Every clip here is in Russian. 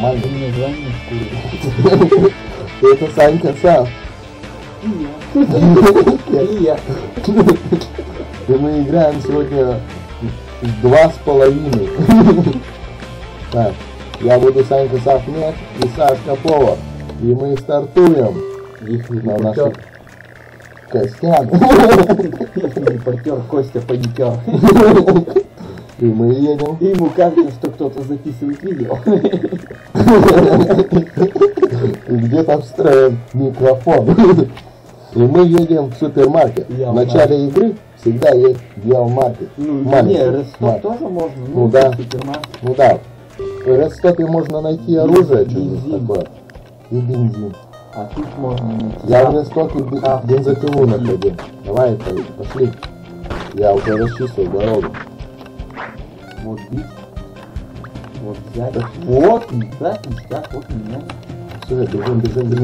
нормально. Не звони, Это Санька сам. И я. И мы играем сегодня 2,5. Так, я буду Санька Сахмет и Сашка Повар. И мы стартуем. Их На не наших костях. Репортер Костя Паникер. И мы едем. И ему кажется, что кто-то записывает видео. И где-то встроен микрофон. И мы едем в супермаркет. В начале игры всегда есть геомаркет. Не, Ростов тоже можно. Ну да. Супермаркет. Ну да. В Ростове можно найти оружие, что-нибудь такое. И бензин. А тут можно найти. Я в Ростоке бензопилу находил. Давай, пошли. Я уже расчистил дорогу. Вот бить. Вот взять. Вот, да, ништяк, вот меня. Все, бежим.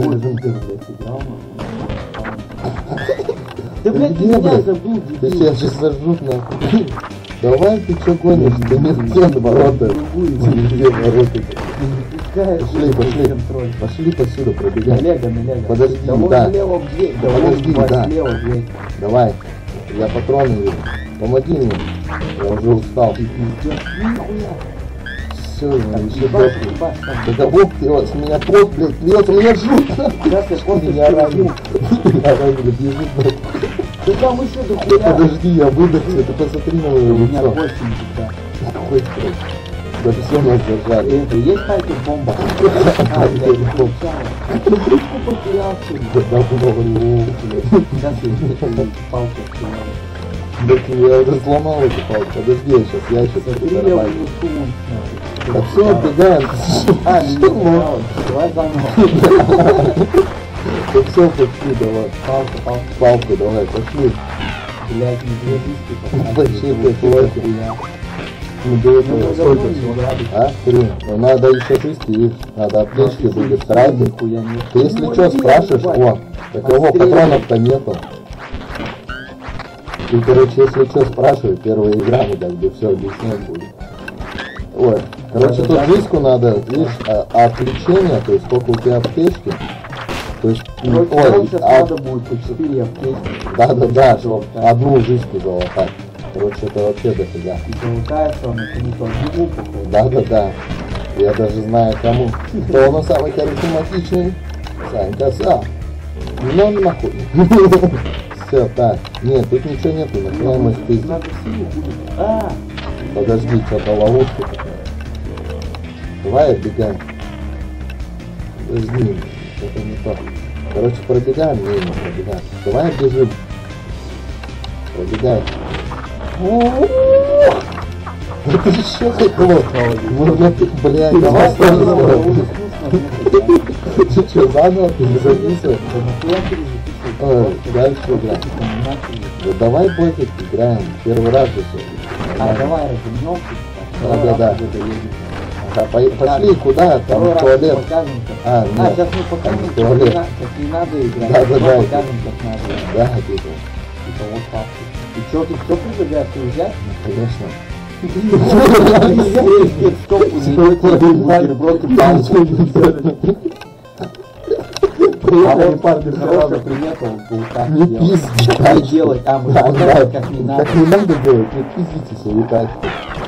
Да, блядь, ты меня забыл, Ты сейчас же сожжут нахуй. Давай, ты что гонишь? Да не в те ворота. Не в те ворота. Пошли посюда, пробегаем. Налево. Подожди, да. Вот да. налево в дверь. Да, Подожди, вот да. слева в дверь. Давай, я патроны вижу. Помоги мне. Я уже устал. Нихуя. Все, еще Ебать, дохнет. ебать, Да кого ты, с меня пот, блядь, льется, меня жутко. сейчас я кофе Меня ранили. перебью. Меня ранили, бежит, блядь. Да там еще Да дохуя. подожди, я выдохся, ты посмотри на мое У меня лицо. 8 да. Хоть, блядь. Да все нас зажали. Это есть хайпер бомба? А, блядь, не получалось. Ручку потерял сегодня. Да давно, блядь. Сейчас я палку потерял. Да я уже сломал эту палку. Подожди, я сейчас ящик перерабатываю. Да все, отбегаем. А, не получалось. Давай заново. Да все, пошли, давай. Палку давай, пошли. Блядь, не две диски. Вообще, ты плохо. Ну, до этого сколько всего? А? 3. Ну, надо еще 6, видишь? Надо аптечки будет тратить. Ты если что спрашиваешь, о, такого патронов-то нету. И, короче, если что спрашивай, первая игра, мы как бы все объяснять будет. Ой, короче, тут диску надо, видишь, отвлечение, то есть сколько у тебя аптечки. То есть, надо будет по 4 аптечки. Да, чтобы одну жизнь залатать. Короче, это вообще дофига. И залутается он, это не то, не походу. Да. Я даже знаю кому. Кто у нас самый харизматичный? Санька Сам. Ну нахуй. Все, так. Нет, тут ничего нету, нахуй их пиздить. Надо силу будет. А! Подожди, что-то ловушка такая. Давай отбегаем. Подожди, это не то. Короче, пробегаем, не пробегаем. Давай бежим. Пробегаем. Это еще хотел. Можно ты, блядь, давай сразу. Ты что, заново перезаписывай? Дальше играем. Да давай пофиг, играем. Первый раз же все. А давай развернемся. Да. Ага, пошли куда? Там туалет. А, нет. Сейчас мы покажем, туалет. как не надо играть. Да. Покажем, как надо. Да, типа. Типа вот так. И что, ты кто предлагаешь уезжать? Конечно. Бутерброд и палочку. Парни сразу приехал, был так Не делать. пизди. Как делать? А, мы покажем, как не надо. Как не надо делать, не пиздите свои тачки.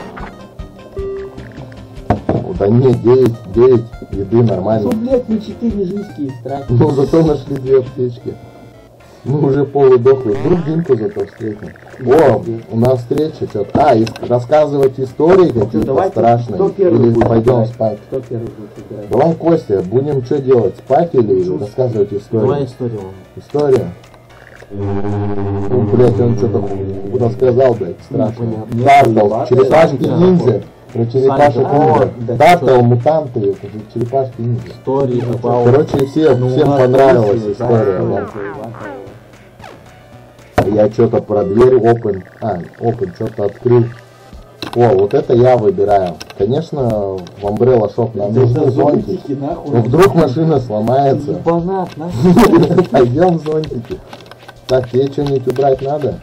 Да нет, 9 еды нормально. Ну, блядь, мы 4 жизни истратили. Ну, зато нашли 2 аптечки. Мы уже полудохлые. Вдруг Димку зато встретим. О, у нас встреча что-то. А, рассказывать истории какие-то страшные. Или пойдем спать. Кто первый будет играть? Давай, Костя, будем что делать? Спать или рассказывать историю? Давай историю. История? Ну, блядь, он что-то рассказал, блядь, страшно. Тартл, черепашки ниндзя. Про черепашек ниндзя. Тартл, мутанты, это же черепашки ниндзя. Истории about... Короче, всем понравилась история. Да. Я что-то про дверь open что-то открыл. О, вот это я выбираю. Конечно, в Umbrella Shop нам нужны зонтики. Но вдруг машина сломается. Пойдем в зонтики. Так, тебе что-нибудь убрать надо?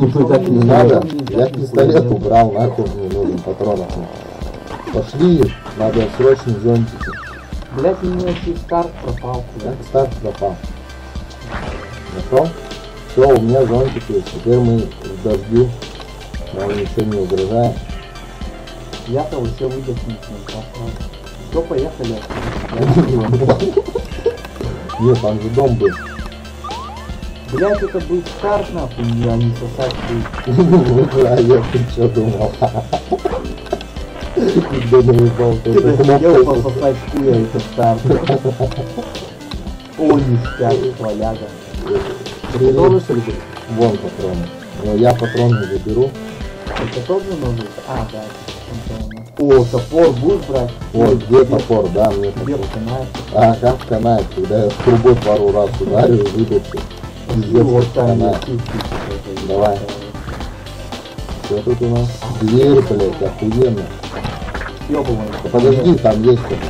Не надо. Я пистолет убрал, нахуй мне нужен патронов. Пошли, Надо срочно зонтики. Блять, у меня еще старт пропал. Как старт пропал. Нашел? Все, у меня зонтик есть. Теперь мы в дождю. Нам ничего не угрожает. Я-то вообще выдохнуть не пошел. Все, поехали. Нет, там же дом был. Блять, это был старт нахуй, а не сосать хуй. А я ты что думал? Когда не выпал, то Ты хотел пососать хуя, это старт. О, ништяк, валяга. Придурок, что ли? Вон патроны. Но я патроны заберу. Это тот же ножик? А, да. О, топор будешь брать? Вот, где топор, да, мне Тебе топор. канает. А, как канает, когда я с трубой пару раз ударю и выдохну. Пиздец, Вот как там канает. есть. Давай. Что тут у нас? Дверь, блядь, охуенно. Ёбаный. Подожди, там есть что-то.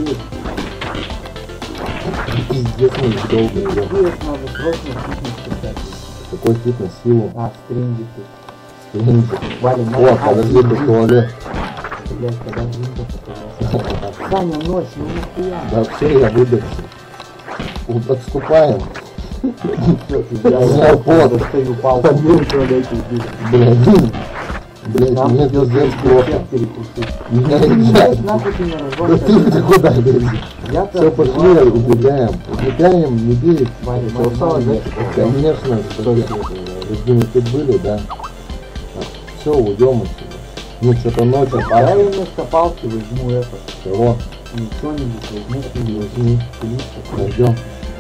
Пиздец, мы их долго идем. Надо срочно фитнес качать. Какой фитнес, силу? А, стринги ты. Стринги. Валим, О, подожди, тут туалет. Блять, когда джинка показался. Саня, ночь, ну нахуя? Да все, я выдохся. Вот отступаем. Я пот. достаю палку. Блядь, Нам мне придётся пиздец плохо. перекусить. Меня Блять, нахуй ты на Да разгон. ты куда лезешь? Я-то Все, пошли, убегаем. Убегаем, не бей. Ваня, Всё, Ваня, Ваня, Ваня, конечно, мы тут были, да. Все, уйдем отсюда. Ну, что-то ночью Я пора. вместо палки возьму это. Чего? Ну, что-нибудь возьму. Возьми. Найдем.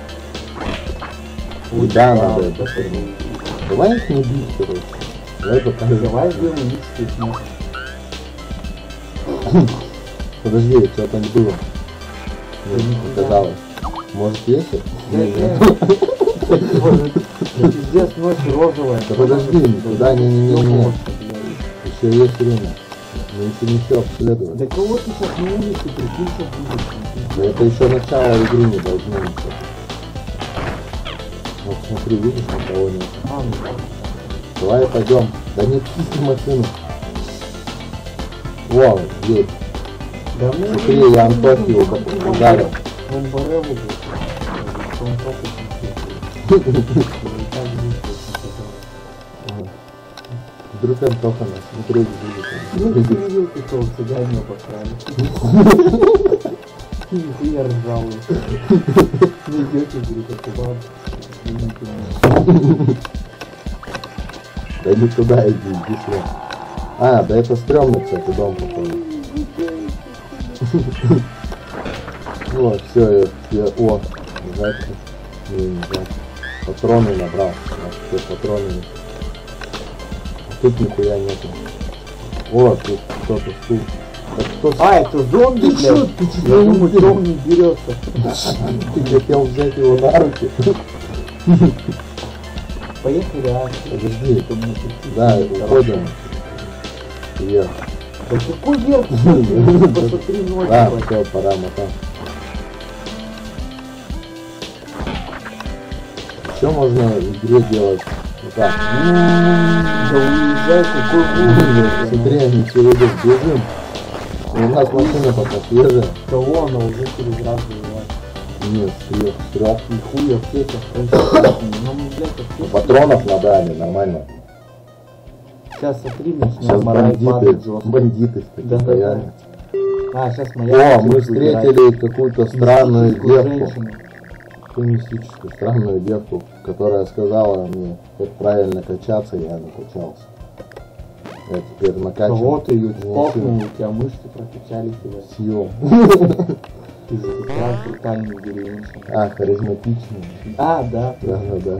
Да, надо это. Давай их не бить, короче. Давай покажем. Давай сделаем микс смог. Подожди, что там было? Мне показалось. Может, есть? Пиздец, ночь розовая. Да подожди, туда не. Еще есть время. Мы еще не все обследовали. Да кого ты сейчас на улице прикинь, что будет? Да это еще начало игры не должно быть. Вот смотри, видишь, никого нет. А, ну да. Давай пойдем. Да не пусти машину. Вон, есть. Да ну, Смотри, я Антохию ударил. Он Бореву был. Он просто Вдруг Антоха нас смотреть будет. ну, ты не видел, что цыгане обосрали. Нихуя ржал. Не идете, говорит, это вам. Да не туда иди, иди сюда. А, да это стрёмный, кстати, дом походу. Вот, все, я, о, жать, не жать. Патроны набрал, все патроны. Тут нихуя нету. О, тут кто-то стул. Да кто А, это зомби, Ты чё, блядь? ты чё, Я думаю, зомби берется. Ты хотел взять его на руки? Поехали, а? Подожди. Это мне тут- Да, уходим. Вверх. Да какой вверх? Посмотри, ночь. Да, блядь. все, пора мотать. Что можно в игре делать? Вот так. Да уезжай, какой хуй. Смотри, они все идут, бежим. У нас машина пока свежая. Кого она уже через раз заливает? Нет, с трех. Нихуя, аптека. Ну, блядь, аптека. Патронов набрали, нормально. Сейчас смотри, начнем Сейчас мораль падать жестко. бандиты Да, да, стояли. А, сейчас моя... О, мы встретили какую-то странную девку. женщину. Какую мистическую странную девку, которая сказала мне, как правильно качаться, я накачался. Я теперь накачан. Кого ты ее Не столкнул, силу. у тебя мышцы прокачались, блядь. Силу. Ты же как раз брутальный деревенщина. А, харизматичный. А, да. Да.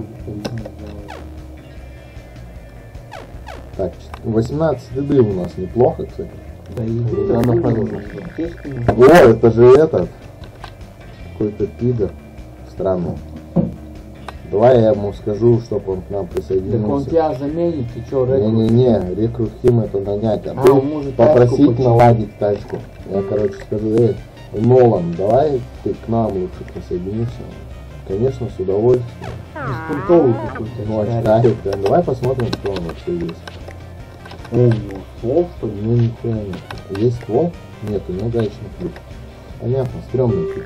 Так, 18 еды у нас неплохо, кстати. Да и Да, она хорошая. аптечками. О, это же этот. Какой-то пидор. Странный. Давай я ему скажу, чтобы он к нам Так он присоединился. тебя заменит, ты чё, рекрут? Не-не-не, рекрут хим это нанять, а А, ты он может тачку попросить починить. наладить тачку. Я, короче, скажу, Нолан, давай ты к нам лучше присоединишься. Конечно, с удовольствием. Беспонтовый какой-то. Ну, очкарик. очкарик, да. Давай посмотрим, кто он вообще есть. О, у него ствол, что ли? Ну ничего нет. Есть ствол? Нет, у него гаечный ключ. Понятно, стрёмный ключ.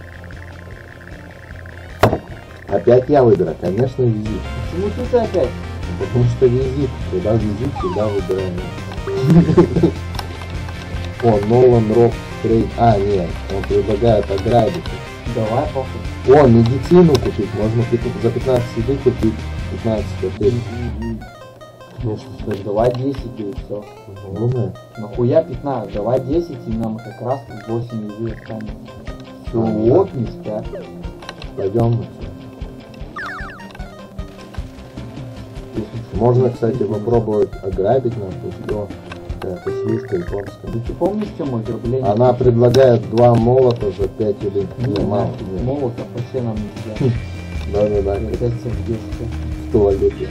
Опять я выбираю, конечно, визит. Почему ты опять? Потому что визит. Когда визит, всегда выбираю. О, Нолан Рок Трейд. А, нет, он предлагает ограбить. Давай, похуй. О, медицину купить. Можно за 15 еды купить 15 копеек. Ну что, сказать, давай 10 и все. Ну да. Нахуя 15? Давай 10 и нам как раз 8 еды останется. Все, вот, ништяк. Пойдем. Можно, кстати, попробовать ограбить нас. Что? Какая-то шлюшка японская. Ты помнишь, чем ограбление? Она предлагает 2 молота за 5 еды. Не, мало. Молотов вообще нам нельзя. Да-да-да. Опять сердечко. В туалете.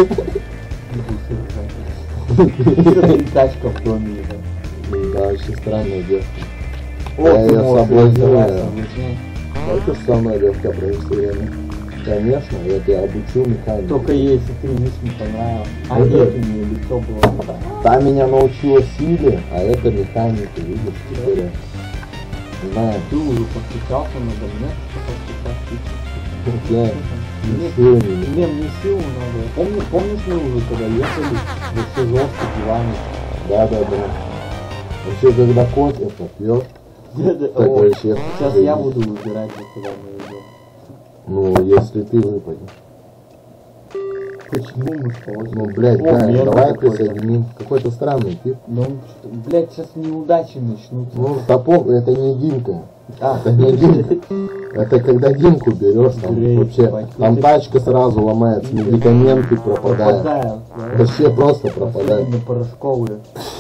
Тачка в доме, ебать. Да, очень странная девка. О, Я ты ее можешь соблазнил. раздаваться, я. объясняй. Хочешь со мной легко провести время? Конечно, я тебя обучу механике. Только если ты видишь, не понравилось. А нет, у нее лицо было. Та меня научила силе, а это механика, видишь, теперь я знаю. Ты уже подписался надо мной, что подписался. Я не Нет, силу не. мне силу надо. Помнишь, мы уже когда ехали, вообще жестко диване. Да. Вообще, когда кот это пьет, такой честно. Сейчас я буду выбирать, куда мы идем. Ну, если ты выпадешь. Почему мы что? Ну, блядь, О, да, мерзкий давай какой-то. присоединим. Какой-то странный тип. Ну, что, блядь, сейчас неудачи начнутся. Ну, топор, это не Димка. А, Это не Димка. Это когда Димку берешь, там Блядь, вообще, ебать, там ты- тачка сразу ломается, медикаменты пропадают. пропадают. да. Вообще просто пропадают. Особенно порошковые.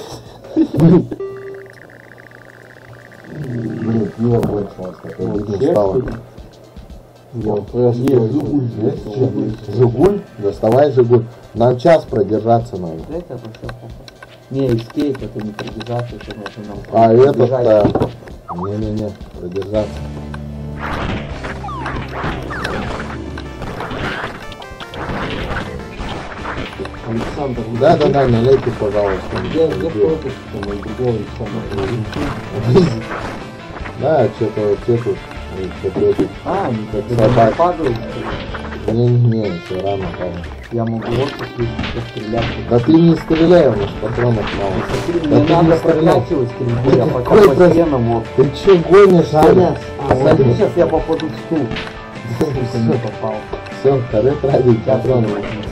Блин, пиво кончилось, такое не Вообще, стало. что ли? Вот, Нет, Жигуль есть? есть. Жигуль? Жигуль? Доставай Жигуль. Нам час продержаться надо. Это вообще похуй. Не, эскейп это не продержаться, это нужно нам А пробежать. этот-то... Не-не-не, продержаться. Александр, Да-да-да, налейте, пожалуйста. Я против, что мой другой Александр. Да, что-то все тут. Что-то... А, они как Собаки. падают. Не-не-не, еще рано пало. Я могу вот пострелять. Да ты не стреляй, у нас патронов мало. Смотри, Да мне ты надо не стреляй. прокачивать стрельбу, я пока Какой по прос- стенам вот. Ты че гонишь, что ли? Смотри, сейчас я попаду в стул. Сука, не попал. Все, второй тратить Сейчас патроны.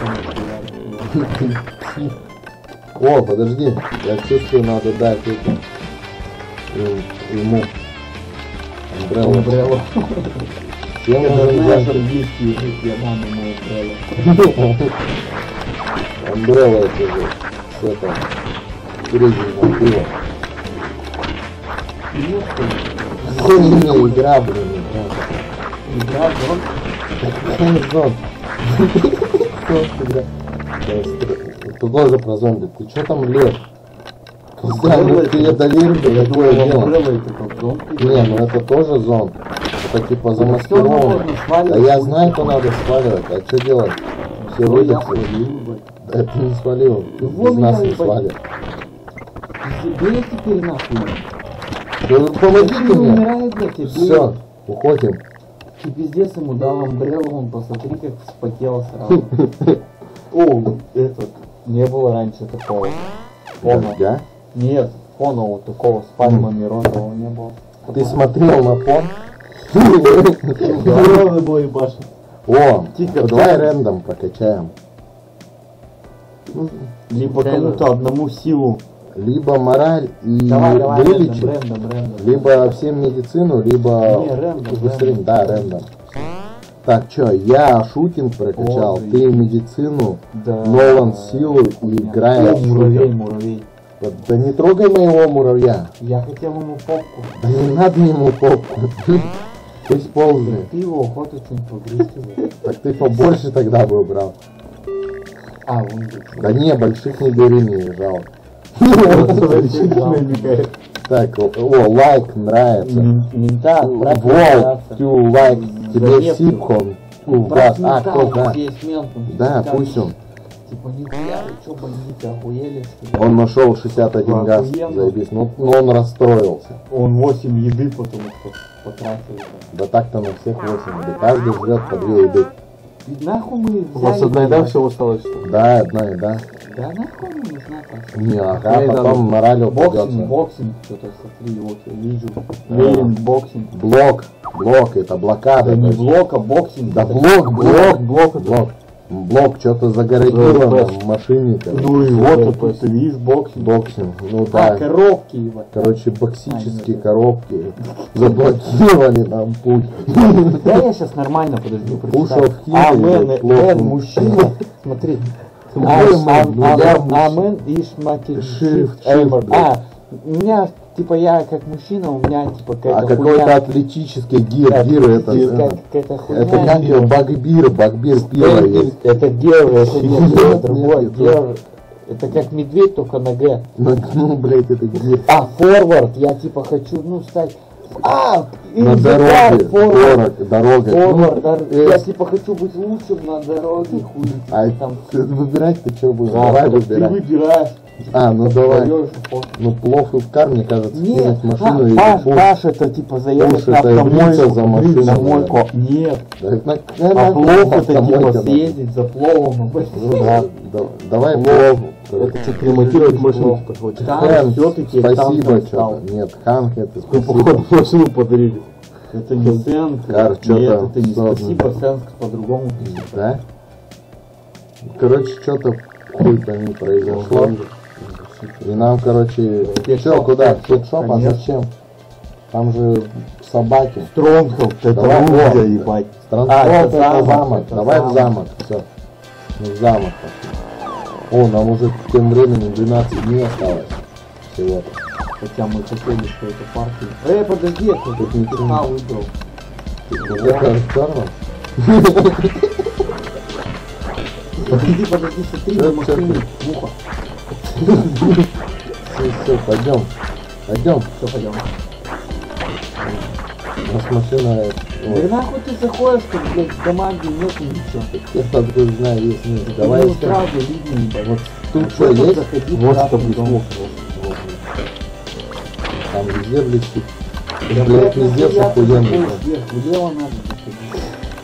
О, подожди, я чувствую, надо дать этим ему Umbrella. Умбрелла. Всем Я нужен знаешь, зонтик. английский язык, я дам ему Умбрелла. Umbrella это же все там грязное пиво. Нет, Не, игра, блин, игра, зон. игра. Не зон. Игра. Ты тоже про зомби. Ты что там лез? Костян, ну ты я доверил, Я какое думал, дело? Умбрелла это как зон. Не, ну это тоже зон. Это типа замаскировано. можно сваливать. Да я знаю, что надо сваливать. А что делать? Все Ой, я вылетели. свалил, блядь. Это не свалил. Ну, вон Без нас я, не ебать. свалит. Тебе теперь нахуй. Да вы помогите Не мне. умирает, блядь, тебе. Все, уходим. Ты пиздец ему дал Умбреллу, он посмотри, как вспотел сразу. О, этот, не было раньше такого. Фона. Да? Нет, фона вот такого с пальмами розового не было. Ты смотрел на фон? Розовый был ебашь. О, Тихо, давай ты- рэндом прокачаем. Либо кому-то одному силу. Либо мораль и Давай, вылечить, рэндом. либо всем медицину, либо Не, рэндом, быстрее. рэндом. Да, рэндом. Так, что, я шутинг прокачал, О, ты медицину, Да. Нолан силу и играешь. О, муравей. Вот, да не трогай моего муравья. Я хотел ему попку. Да не надо ему попку. Пусть ползает. Ты его охоту что-нибудь погрызть. Так ты побольше тогда бы брал. А, вон тут. Да не, больших не бери, не жалко. Так, о, лайк нравится. Мента отправь Вот, тю лайк, тебе Заметку. сипхон. У вас, а, кто, да. Есть мент, он Да, пускай. пусть он. типа, нихуя, вы чё, бандиты, охуели, что ли? Он нашел 61 газ, заебись. Ну он расстроился. Он 8 еды потом потратил. Да так-то на всех 8 еды. Каждый жрет по 2 еды. И нахуй мы взяли... У вас одна еда все осталось, что ли? Да, одна еда. Да нахуй не нужна так. Не, ага, потом мораль упадется. Боксинг, что-то, смотри, вот я вижу. Ленин, боксинг. Блок, это блокада. Да не блок, а боксинг. Да блок. Блок что-то загородило в машине. Ну и вот, ты видишь, боксинг. Боксинг, ну да. Коробки, ебать. Короче, боксические коробки заблокировали нам путь. Да я сейчас нормально, подожди, Ушел прочитаю. в Химки, Мужчина, смотри. Амен и Shift. у меня, типа, я как мужчина, у меня, типа, А какая-то какой-то атлетический гир это какая-то хуйня. это как его багбир пиво есть. Это гер, это Нет, другой нет, гер. Это как медведь, только на Г. Ну, блять, это гир. А, форвард, я типа хочу, ну, стать... На дороге, форвард. дорога. Форвард, я типа хочу быть лучшим на дороге, хуй. А там... выбирать-то что будешь? Давай Ты выбирай. выбираешь. Ну давай. Даёшь, вот. Ну плов и в кар, мне кажется, Нет, кинуть машину и Паш, это типа заехать Пуш, на это бриться за автомойку. машину, На да. мойку. Нет. А Плов это типа съездить за пловом. Давай плов. Это что, ремонтировать машину типа хочешь? Там все-таки Спасибо, что-то. Нет, Ханк это Вы, спасибо. походу, машину подарили. Это не Сенк. Кар, Нет, чё-то это не сотный. спасибо, Сенк по-другому. Да? Короче, что-то хуй пойми произошло. И нам, короче, что, куда? Петшоп, а зачем? Там же собаки. Стронгхолд, это Давай, оружие, вот. ебать. Транспорт это это замок, замок. это Давай в замок. замок. Все. Мы в замок пошли. О, нам уже тем временем 12 дней осталось. Всего-то. Хотя мы хотели, что это партия. Подожди, я Тут тут ничего. пиха выбрал. Это черно? Подожди, смотри, Чё, на машине муха. Все, пойдем. Пойдем. Все, пойдем. У нас машина... Да нахуй ты заходишь, что, блядь, в команде нету ничего. Я откуда знаю, есть нет. Давай Ну, искать. сразу видно, ебать. Вот тут А что тут есть? заходи, Вот сразу что дом. блеснуло. Там везде блестит. Да, Блядь, везде нахуя ты охуенно. заходишь вверх, влево надо заходить.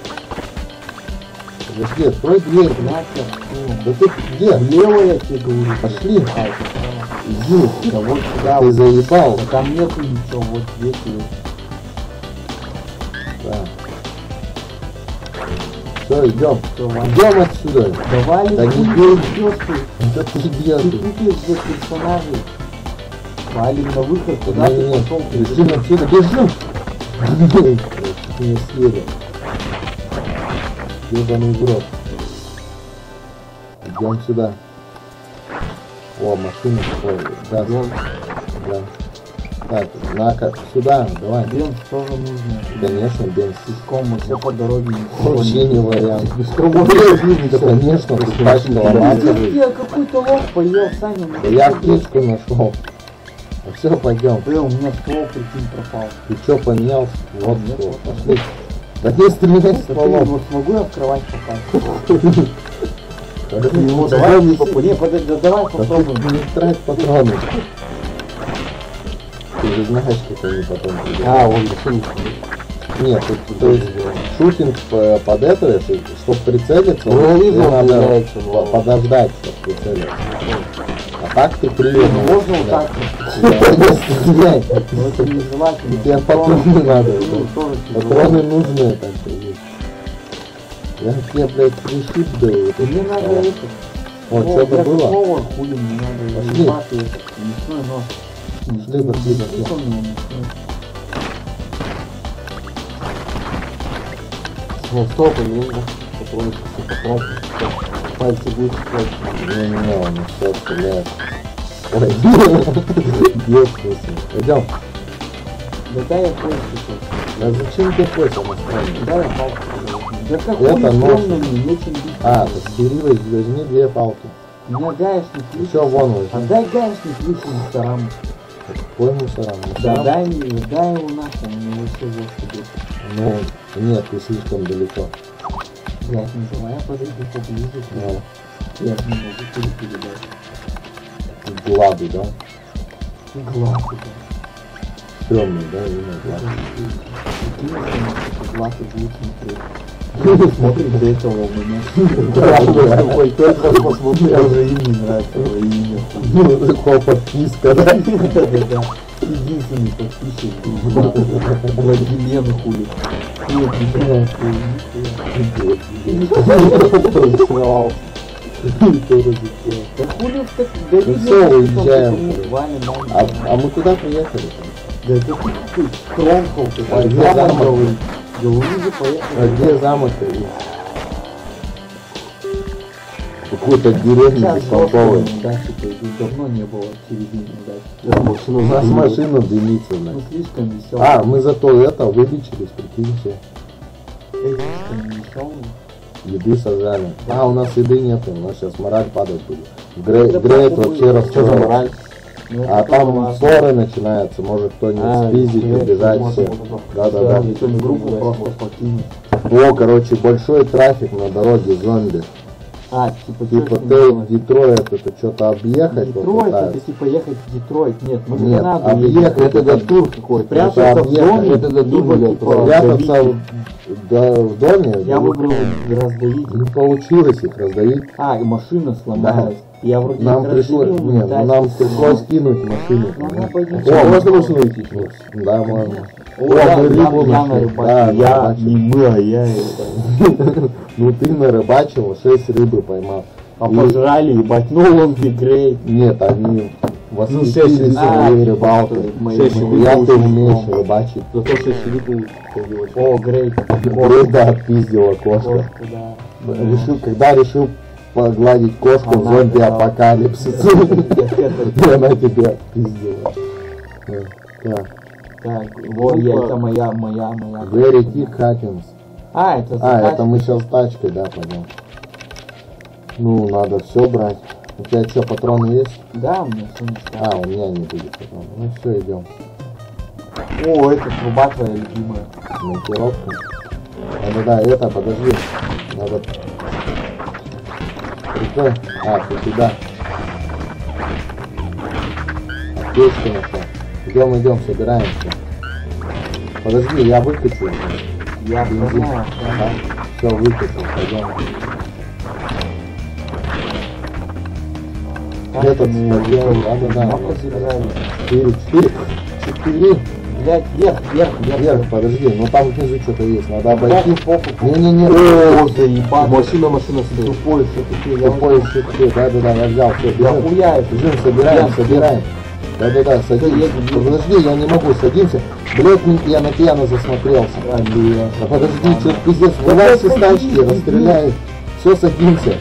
Подожди, открой дверь. Нахер, ну, Да ты где? влево я тебе говорю. Пошли. А, это право. Иди. Да вот сюда, Ты вот. заебал. Да там нету ничего, вот здесь есть. Да. Все, идем. Всё, ладно. Идем отсюда. Давай, Да не хуй бей. идёшь ты. Да ты где? Ты путаешь для персонажей. Валим на выход, куда ты Не-не-не. пошел? Бежим отсюда, бежим. Не съели. Ебаный в рот. Идем сюда. О, машина такой. Да, да. Так, на-ка, сюда, давай. Бенз тоже нужно. Конечно, бенз. Пешком мы все по дороге не Вообще не вариант. Без кругов Да, конечно, тут тачка ломаться будет. Я какой-то лох поел, Саня. Да я птичку нашел. Ну все, пойдем. У меня ствол, прикинь, пропал. Ты что поменял? Вот Нет, что. вот. Пошли. Да не стреляй с стволом. Вот смогу я в кровать попасть? Ну, Давай не попадем. Не, подожди, да давай Да ты попробуем. не трать патроны. Ты же знаешь, как они потом придут. он машину. Нет, то есть шутинг под это, чтобы прицелиться, Ну, я вижу, тебе он надо стреляется, но- подождать, чтобы прицелиться. А так ты криво. Можно вот так? Да, не стреляй. Но это нежелательно. Тебе патроны надо. Ну, тоже Патроны нужны, так сказать. Я тебе, блядь, пришиб даю. Мне надо это. Вот, что-то было. Слово хули, мне надо Пошли. ебать это. Мясной нож. Пошли. Что у меня мясной? Ну, стоп, не нужно. Попробуйте, попробуйте. Пальцы будет склать. Не-не-не, он все стреляет. Ой, есть смысл. Идем. Да дай я кое сейчас. А зачем тебе хочешь настроение? Дай я палку. Да как Это хули нож. стрёмно мне, нечем бить. А, так бери, возьми 2 палки. У меня гаечник лишний. Еще вон возьми. А дай гаечник лишний мусорам. Какой мусорам? Да Мусорам? дай его нахуй, мне вообще жестко бить. Ну, нет, ты слишком далеко. Блять, не давай я подойду поближе. Ну, Я не могу передать. Гладу, да? Глазы, Стрёмный, да, имя Глад. глазы будут смотреть. Смотрит до этого у меня. Я уже им не нравится его имя. Ну, такого подписка, да? Да-да-да. Единственный подписчик. Владимир хули. Нет, не да хули в так... Да Ну все, уезжаем. А мы куда приехали? Да это ты Кромков, ты А где замок? Галузы поехали. А где замок-то? Какой-то деревня беспонтовая. Да, типа, давно не было середины дачи. У нас машина дымится, Ну значит. слишком веселый. А, мы зато это вылечились, прикиньте. Слишком веселый. Еды сажали. А, у нас еды нету, у нас сейчас мораль падать будет. Грейт Да вообще просто Что за расстроен. мораль? Ну, это А тоже там важно. ссоры начинаются, может кто-нибудь спиздить, убежать, все. Да-да-да. Причем группу просто покинуть. О, короче, большой трафик на дороге зомби. А, типа, Типа что Детройт, это что-то объехать Детройт, это попытаются. типа ехать в Детройт. Нет, мы Нет, в Канаду объехать едем. это тур какой-то. Прятаться Это в доме, объехать. это до либо дома, типа Прятаться давить. в доме. Я выбрал раздавить. Не получилось их раздавить. А, и машина сломалась. Я вроде Нам их пришлось, раздавил, нет, да, нам типа, пришлось кинуть машину. Ну, она пойдет. О, можно машину уйти? Да, можно. О, О, да, мы рыбу я нашли. нарыбачил. Да, Я, нарыбачил. не мы, а я это. Ну ты нарыбачил, 6 рыбы поймал. А И- пожрали, ебать, ну он ты грей. Нет, они восхитились шесть своей рыбалкой. Шесть Я ты умеешь рыбачить. Зато 6 литров девочка. О, грей. Грейда отпиздила кошка. Кошку, да. Когда решил погладить кошку в Она зомби-апокалипсисе, и она тебя отпиздила. Так, Так, вот я, это моя. Very thick happens. А, это А, это мы сейчас тачкой, да, пойдем. Ну, надо все брать. У тебя что, патроны есть? Да, у меня все не А, у меня не будет патронов. Ну все, идем. О, это труба твоя любимая. Монтировка. Да, это, подожди. Надо... Прикол. А, ты сюда. Аптечку нашел. Идем, собираемся. Подожди, я выключу. Я Бензин. понял, Ага. Все, выключил, пойдем. Этот спотел, да. Много держали. 4. Блять, вверх. Подожди, ну там внизу что-то есть, надо обойти. Не-не-не. О, заебал. Машина стоит. Тупой, все-таки. Я Тупой щитки, да, я взял, все, Я бежим. хуяю. Бежим, собираем. Да, садимся. едем. Подожди, я не могу, садимся. Блять, я на пьяно засмотрелся. Да подожди, что пиздец, давай все тачки, расстреляй. Все, садимся.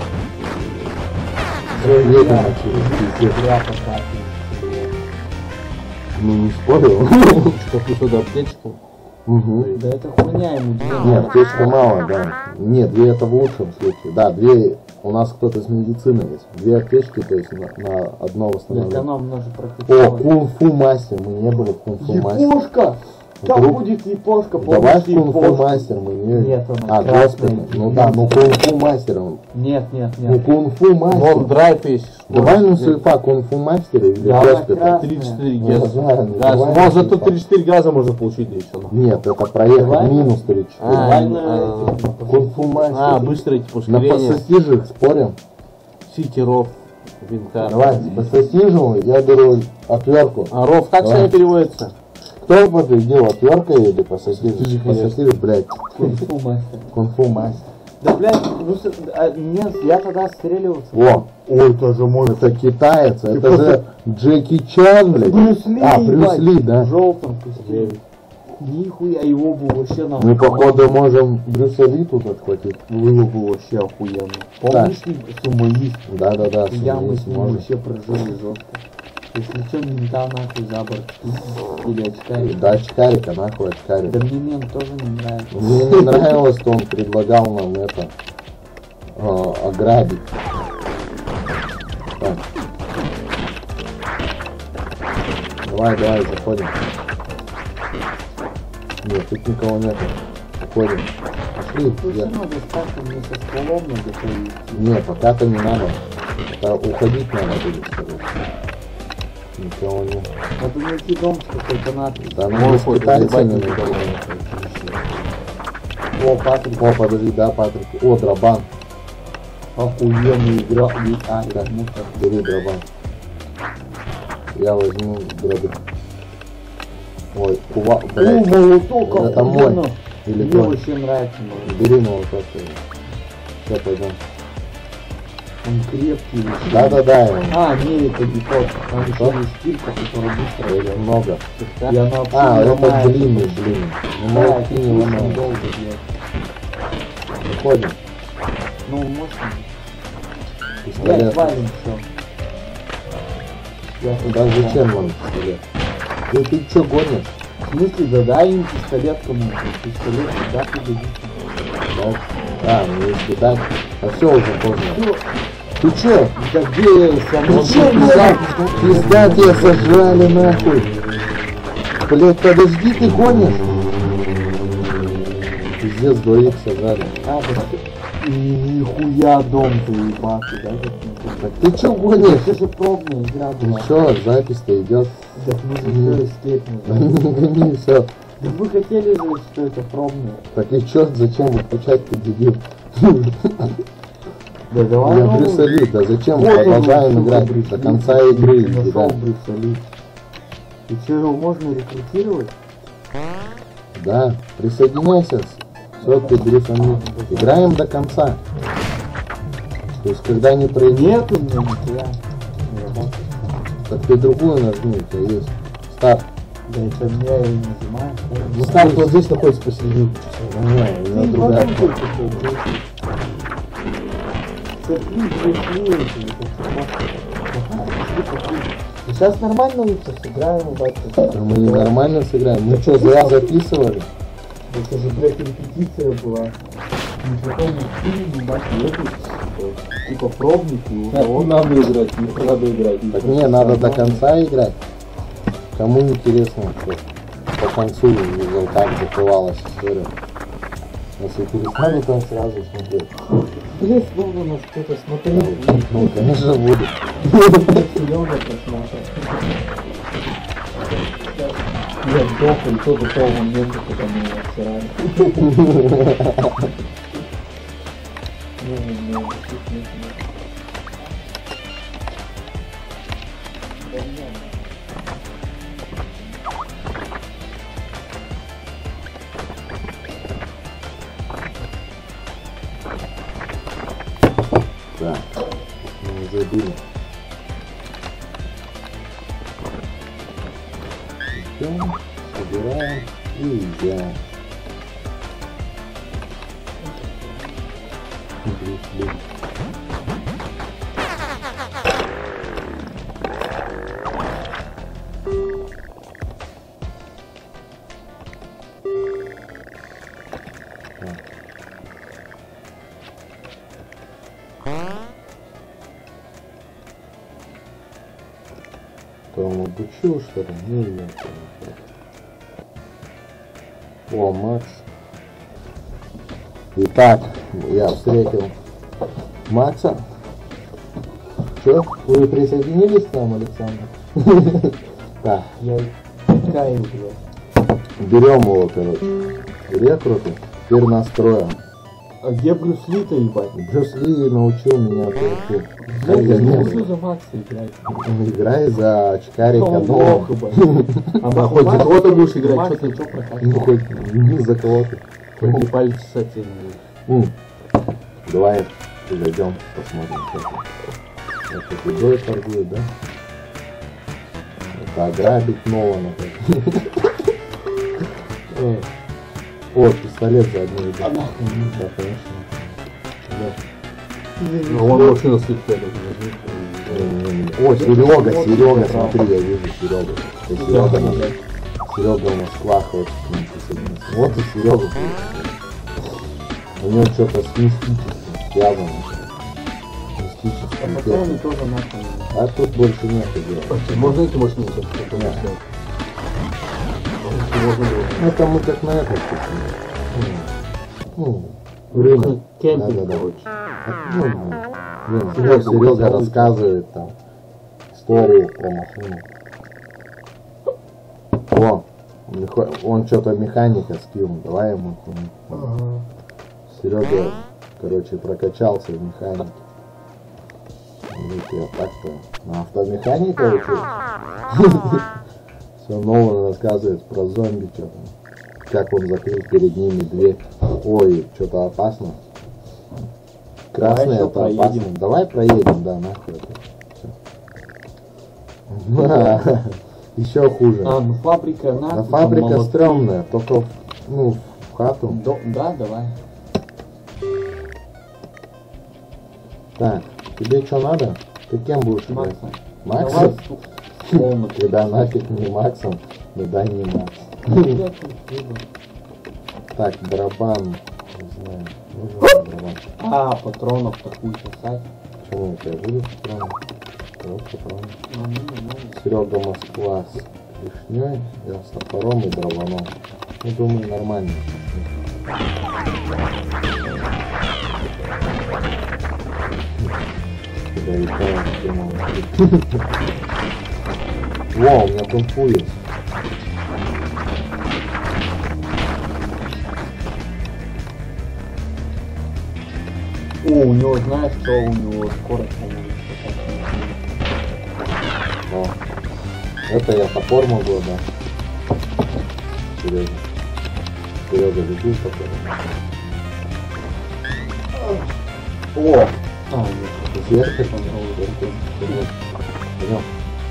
Все, едем отсюда, пиздец. Ну не спорил. Что ты туда аптечку? Угу. Да это хуйня ему делать. Нет, аптечка мало, да. Нет, 2 это в лучшем случае. Да, 2 у нас кто-то из медицины есть. 2 аптечки, то есть на одно восстановление. Эконом нужно О, практиковать. кунг-фу мастер, мы не были в кунг-фу мастере. Япошка! Там Вдруг- будет япошка, Давай в помнишь кунг-фу япошку? мастер, мы не... Нет, она А, красная. господи, ну да, ну кунг-фу мастер он. Нет. Ну кунг-фу Вон мастер. драйв есть. Давай ну суефа, кунг-фу мастер или Да, госпиталь. красная. 3-4 Ну, газа. да, ну, давай Может, суефа. тут 3-4 газа можно получить еще. Нет, это проехать Давай. минус 34. Давай на а, этих, Кунг-фу мастер. А, быстрое типа На ускорение. пассатижах спорим? Сикеров. Винка. Давай, пассатижу, я беру отвертку. А ров как Давай. сегодня переводится? Кто победил, отвертка или пассатижи? Пассатижи, блядь, кунг-фу мастер. кунг-фу мастер. Да, блядь, ну, нет, я тогда отстреливался. О, ой, это же мой, это китаец, это же Джеки Чан, блядь. Брюс Ли, А, Брюс ебать, Ли, да. в желтом костюме. Нихуя, его бы вообще нам... Мы, походу, можем Брюса Ли тут отхватить. Было бы вообще охуенно. Помнишь, сумоист? Да, Я мы с сумеись, ним можно. вообще прожили жестко. Если что, мента нахуй за борт или очкарик. Да, очкарика, нахуй очкарик. Да мне мент тоже не нравится. Мне не нравилось, что он предлагал нам это ограбить. Так. Давай, заходим. Нет, тут никого нет. заходим. Пошли. Тут все равно доставка мне со стволом надо ходить. Не, пока-то не надо. Это уходить надо будет, короче. Никого нет. Надо найти дом с какой-то надписью. Да, ну с китайцами не О, Патрик. О, подожди, да, Патрик. О, дробан. Охуенный игра. А, Да, мусор. бери дробан. Я возьму дробик. Ой, кува, блядь. молоток, Это мой. Или Мне твой. вообще нравится молоток. Бери молоток. Все, пойдем. Он крепкий. вообще. Да-да-да, его. А, не, это дефолт. Там еще есть шкирка, которая быстро Или много. И она вообще А, не это ломается. длинный. Ну, Да, молотки это не слишком ломают. долго, блядь. Выходим. Ну, мощно. Пистолет. Блядь, валим все. Да зачем нам пистолет? Ну ты чё гонишь? В смысле, да дай им пистолет кому-то. Пистолет всегда пригодится. Да? А, ну кидать. А все уже поздно. Всё. Ты чё? Да где сам? Ну чё, пизда тебя сожрали нахуй. Блять, подожди, ты гонишь? Пиздец, двоих сожрали. А, да. Нихуя дом ты ебаный, да? Так ты чё гонишь? Это же пробная игра Ну была. чё, запись-то идет. Так мы же все эскейпнули. Да не гони, все. Да вы хотели же, что это пробная. Так и чё, зачем выключать-то, дебил? Да давай Я новую. Брюса Ли, да зачем? Вот он, Продолжаем сука, играть Брюс до Ли. конца игры. Нашел ребят. Брюса Ли. И что, его можно рекрутировать? Да, присоединяйся. Все, ты Брюса Ли. Играем до конца. То есть, когда не пройдет, Нет у меня нихуя. Не работает. так ты другую нажми, у тебя есть. Старт. Да это меня и нажимаю. Ну, старт вот здесь находится посередине. Не, у меня Ты другая. потом только что, сейчас нормально лучше сыграем, батя. Мы ненормально сыграем. Мы что, зря записывали? Это же, блядь, репетиция была. Мы потом фильм, батя, эту, типа пробники, у кого. Надо играть, не надо играть. Так не, надо до конца играть. Кому интересно, что по концу уже так закрывалась история. Если перестану, там сразу смотреть. Блядь, долго нас кто-то смотрел. Ну, конечно, будет. Серёга посмотрел. Я сдох, и то до того момента, когда мы его обсирали. Не. Да. Мы забили. Идем, собираем и уезжаем. Блин. Там обучил, что ли? Не, нет. О, Макс. Итак, я встретил Макса. Че? Вы присоединились к нам, Александр? Да, Я каю, блядь. берем его, короче. Рекруты. Теперь настроим. А где Брюс Ли-то, ебать? Брюс Ли научил меня кое-что. Блядь, я не Я буду за Макса играть. Играй за очкарика, Он но... лох, ебать. А Да хоть за кого-то будешь играть, Макс, что ты- ничего прокатит. Ну, хоть не за кого-то. Хоть и пальцы сотенные. Давай зайдем, посмотрим, что тут. Это едой торгует, да? Это ограбить Нолана. О, пистолет за одну идет. Да, конечно. Да. Ну, он машину слепит. О, Серега, смотри, я вижу Серегу. Серега у нас клахает. Вот и Серега. У него что-то с мистическим связано. А Мистическим патроны техникой. тоже нахуй. А тут больше нету делать. Можно эти машины что-то Нет. Можно было. Это мы как на это купили. ну, рынок. Кемпинг, Да-да-да. короче. Ну, Серега рассказывает там историю про машину. О, он что-то механика скинул, давай ему. Серега, короче, прокачался в механике. Говорит, я так-то на автомеханика учился. Все новое рассказывает про зомби, что-то. Как он закрыл перед ними дверь. Ой, что-то опасно. Красный, это опасно. Давай проедем, да, нахуй это. Еще хуже. Ну фабрика, На фабрика стрёмная, только в хату. Да, давай. Так, тебе что надо? Ты кем будешь играть? Максом? Полный. Когда нафиг не Максом, да не Макс. Так, барабан. Не знаю, нужен барабан. Патронов такую сосать. Почему у тебя будет патроны? Вот патроны. Серега Москва с вишней, я с топором и дрованом. Ну, думаю, нормально. Когда летаем, Во, у меня кунг-фу есть. У него, знаешь, что у него скорость, О, это я топор могу отдать. Серега. Серега, любил топор. О! Нет. Сверху? Пойдем.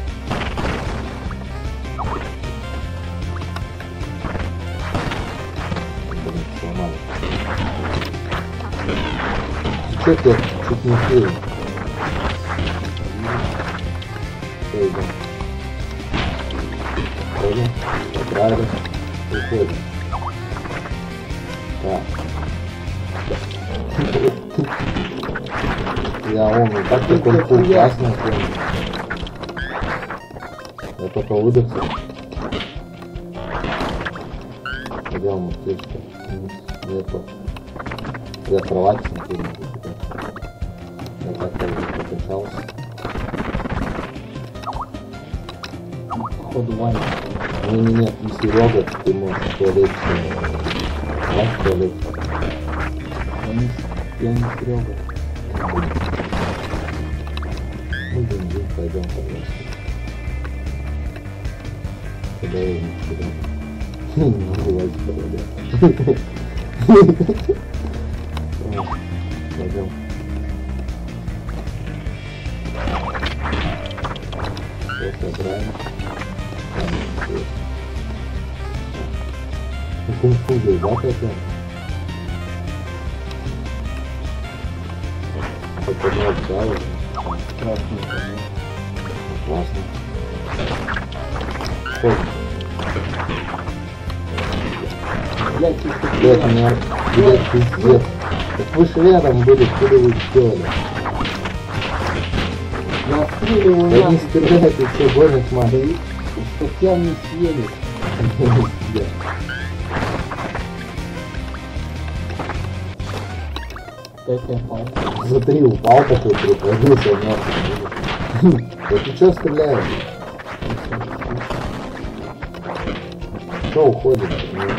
Блин, сломали. Чё ты чуть не сел? Все, идем. Ходим, поправили, уходим. Так. Я он, так как он фу классный, я только выдохся. Пойдем в аптечку. Нету. Я кровать смотрю. Я так покачался. Походу Ваня. Не, Серега, ты можешь в туалете. Давай в туалете. Я не Серега. Ну, бензин, пойдем, пожалуйста. Куда я не сюда? Не вылазить по Пойдем. Все собраем. Кунг-фу, да, хотя? Поднять, да, уже? Красный, конечно. Классно. Ходим. Блять, меня, блять, пиздец. Так вы же рядом были, что вы сделали? Я стреливаю, Да не стреляйте, все, больно смотри. чтоб тебя не съели. Как я пал. Смотри, упал такой, притворился мертвым. Да ты чё стреляешь? Что уходит?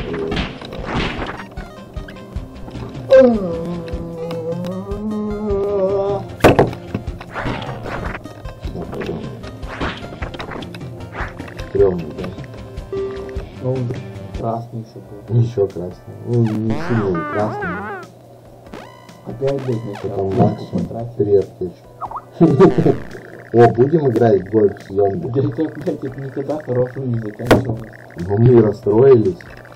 Стрёмный, да? Ну, красный еще был. Еще красный. Ну, не сильно красный. Опять, блядь, на Потом максимум 3 аптечки. О, будем играть в гольф с зомби? Да это, блядь, это никогда хорошего не заканчивалось. Но мы расстроились.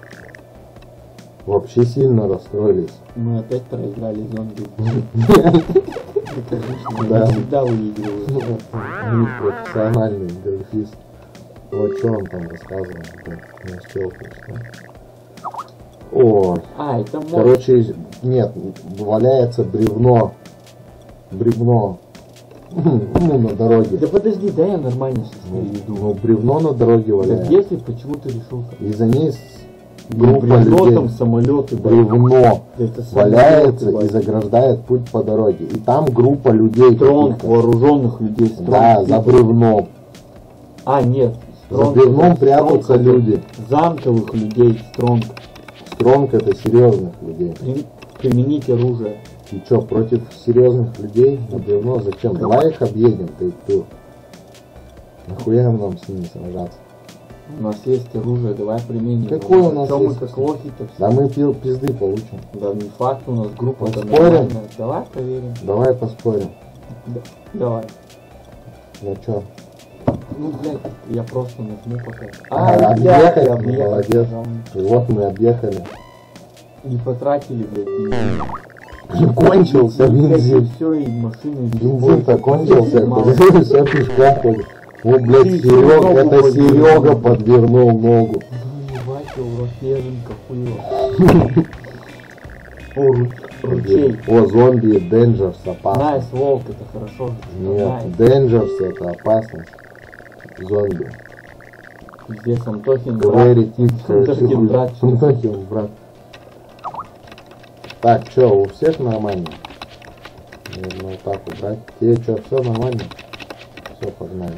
Вообще сильно расстроились. Мы опять проиграли зомби. Это лично, Да. я всегда выигрываю. Мы профессиональный гольфист. Вот что он там рассказывал. Так, не успел прочитать. О, Это мой. короче, нет, валяется бревно. Бревно. Ну, на дороге. Да подожди, дай я нормально сейчас Ну, переведу. ну, бревно на дороге Да валяется. если почему ты решил... И за ней группа бревно, людей, там самолеты, бревно это самолеты, валяется и блядь. заграждает путь по дороге. И там группа людей. Стронг, каких-то. вооруженных людей. Стронг, Да, за бревном. А, нет. За бревном прятаются люди. Замковых людей, Стронг. Стронг это серьезных людей. Применить оружие. И что, против серьезных людей на бревно? Зачем? Давай их объедем, ты. Нахуя нам с ними сражаться? У нас есть оружие, давай применим. Какое у нас Что мы есть? как лохи-то все? Да мы пизды получим. Да не факт, у нас группа там Поспорим? нормальная. Давай проверим. Давай поспорим. Давай. Ну чё? Ну, блядь, я просто нажму пока. Объехать? объехал, Молодец. нажал. И вот мы объехали. Не потратили, блядь, бензин. Кончился бензин. Все, и машины. Бензин-то кончился, Мало. все пешком ходит. О, блядь, Ты Серега, ногу это подвернул. Серега подвернул ногу. Ебать, урод, неженка, хуево. О, ручей. О, зомби, Dangerous, опасно. Найс, волк, это хорошо. Нет, Найс. Dangerous это опасность. Зомби. Здесь Антохин, брат. Very thick, Антохин, брат. Антохин, брат. Так, чё, у всех нормально? Наверное, вот так убрать. Тебе чё, все нормально? Все, погнали.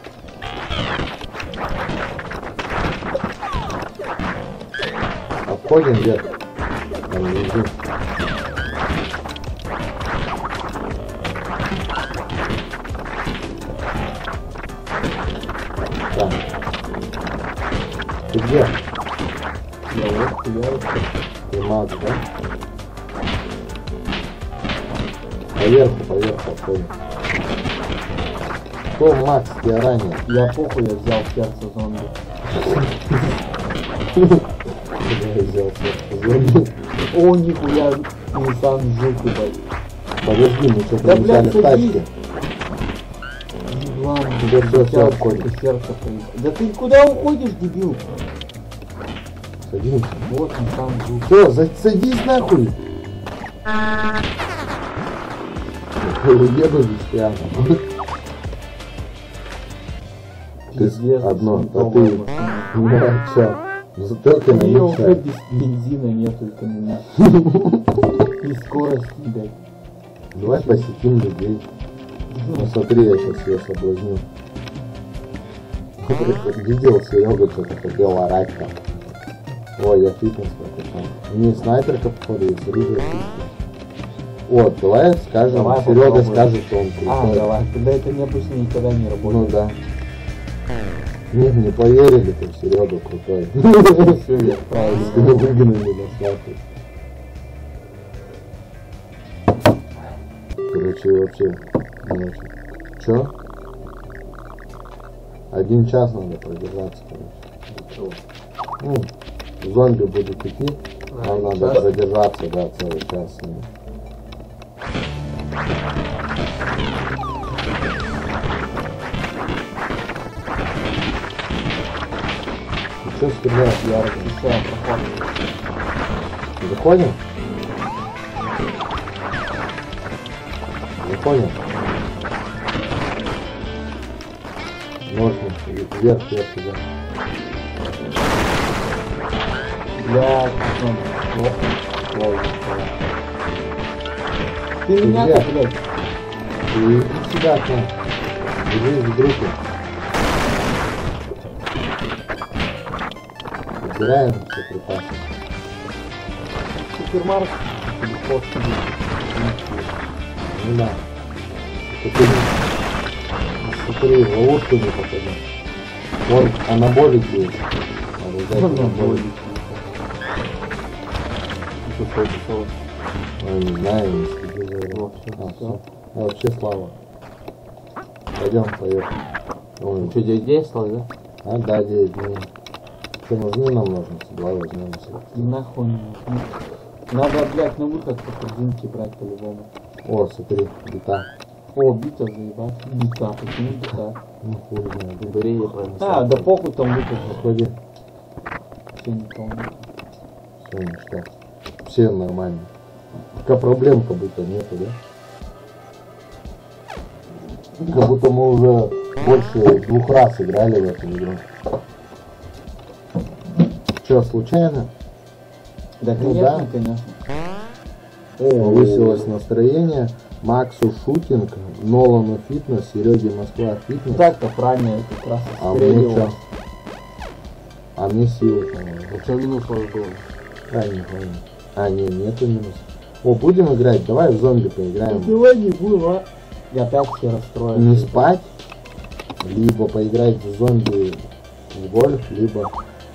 Обходим вверх. Там внизу. Так. Ты где? Я вот, Ты Макс, да? Поверху обходим. Кто Макс, тебя ранее? я похуй, я взял сердце зомби. Я взял зомби. О, нихуя, Nissan Juke, ебать. Подожди, мы что Да, приезжали блядь, в тачке. Ладно, Тебе всё хотел обходит. только сердце поехать. Да ты куда уходишь, дебил? Садимся. Вот Nissan Juke. Все, садись нахуй. Уеду без тебя. Ты Пиздец, одно, а бензиновая ты... машина. Ну, чё? Затылки на У нее уже меча. без бензина нету экономики. И скорость, блядь. Давай посетим людей. Ну смотри, я сейчас ее соблазню. Видел, Серега что-то хотел орать там. Ой, я фитнес прописал. Не снайперка, походу, есть оружие. Вот, давай скажем, Давай Серега попробуем. скажет, что он А, крутой. давай. Тогда это не обычно никогда не Ну работает. да. Не поверили, ты Серега крутой. Все, я правильно. Выгнали нас нахуй. Короче, вообще, не очень. Чё? 1 час надо продержаться, короче. Ну, зомби будет идти, нам надо час? продержаться, да, целый час с ними. Ты чё стреляешь? Я разрешаю проход. Заходим? Заходим? Можно, вверх, сюда. Блядь, плохо. Ты меня-то, где? блядь. Ты иди сюда к нам. Держись в группе. Собираем все припасы. Супермаркет. Или просто, Ну да. Только смотри, в ловушку не попадем. Вон анаболик есть. Надо взять анаболик. Ой, не знаю, не следи за этим. Всё. А вообще слава. Пойдем, поехали. Ой, Что, 9 дней осталось, да? а, да, 9 дней. Что, нужны нам ножницы? Давай возьмем себе. Нахуй не нужно. Надо, блядь, на выход по корзинке брать по-любому. О, смотри, бита. О, бита заебать. Бита, почему бита? Ну, хуй знает. Батарея прям. А, да похуй там выход. Заходи. Вообще не помню. Все, ништяк. Все нормально. Пока проблем как будто нету, да? Как будто мы уже больше 2 раз играли в эту игру. Что, случайно? Да, Ну конечно, да. конечно. Повысилось настроение. Максу шутинг, Нолану фитнес, Сереге Москва фитнес. Так-то правильно, я как раз А мне отстреливал. что? А мне силы, по-моему. А что минус у вас было? Правильно, правильно. А, нет, нету минус. О, будем играть? Давай в зомби поиграем. Давай не было. Я опять все расстроил. Не спать, либо поиграть в зомби в гольф, либо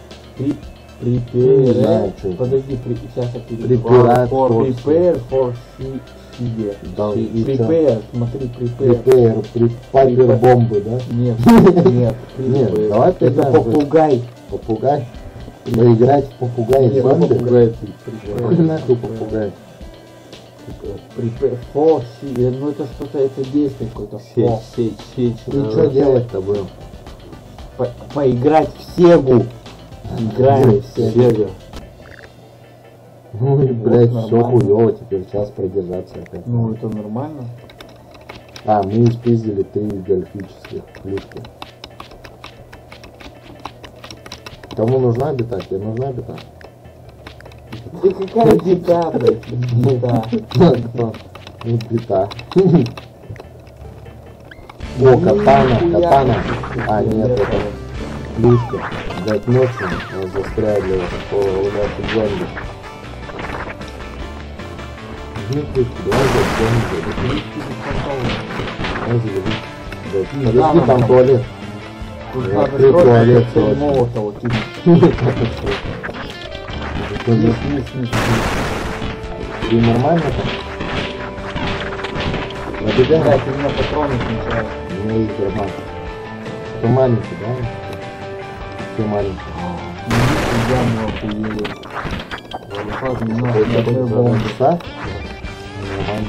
Не знаю, что это. Подожди, сейчас я Prepare for Prepare for себе. Да, и Prepare, смотри, prepare. припейр, пайпер бомбы, да? Нет, нет, Нет, prepare. давай Это поиграем. попугай. Попугай. Поиграть в попугай Нет, зомби? Попугай. Какой нахуй попугай? Prepare for себе. Ну это что-то, это действие какое-то. For. Сечь. Ты что делать-то был? Поиграть в Сегу. Играем в Сегу. Сега. Ну и, блядь, Вот, все нормально. хуёво, теперь час продержаться опять. Ну это нормально. А, мы испиздили 3 гольфических клюшки. Кому нужна бита? Тебе нужна бита? Ты какая бита, блядь? Бита. Ну, бита. О, катана. А, нет, это клюшка. Блять, ночью нас застряли по нашей зомби. Клюшку, давай зомби. Давай заведи. Блядь, Да, подожди, там там. туалет. Тут Я надо открыл срочно туалет, коктейль срочно. Молотова кинуть. Снизь. Ты нормально там? Набегаем? Блядь, у меня патроны кончаются. У меня есть гранат. Это маленький, да? Все маленькие. Я не охуели. Это бомбы. часа? Нормально.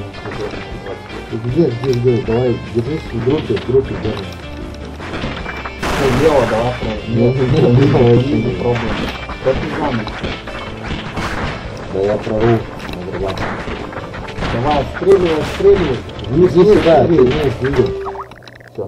Где? Давай, держись в группе держи. Что дело, давай Нет, не пробуем. Как ты знаешь? Да я прорву на дробах. Давай, отстреливай. Иди сюда, ты вниз, видел? Все.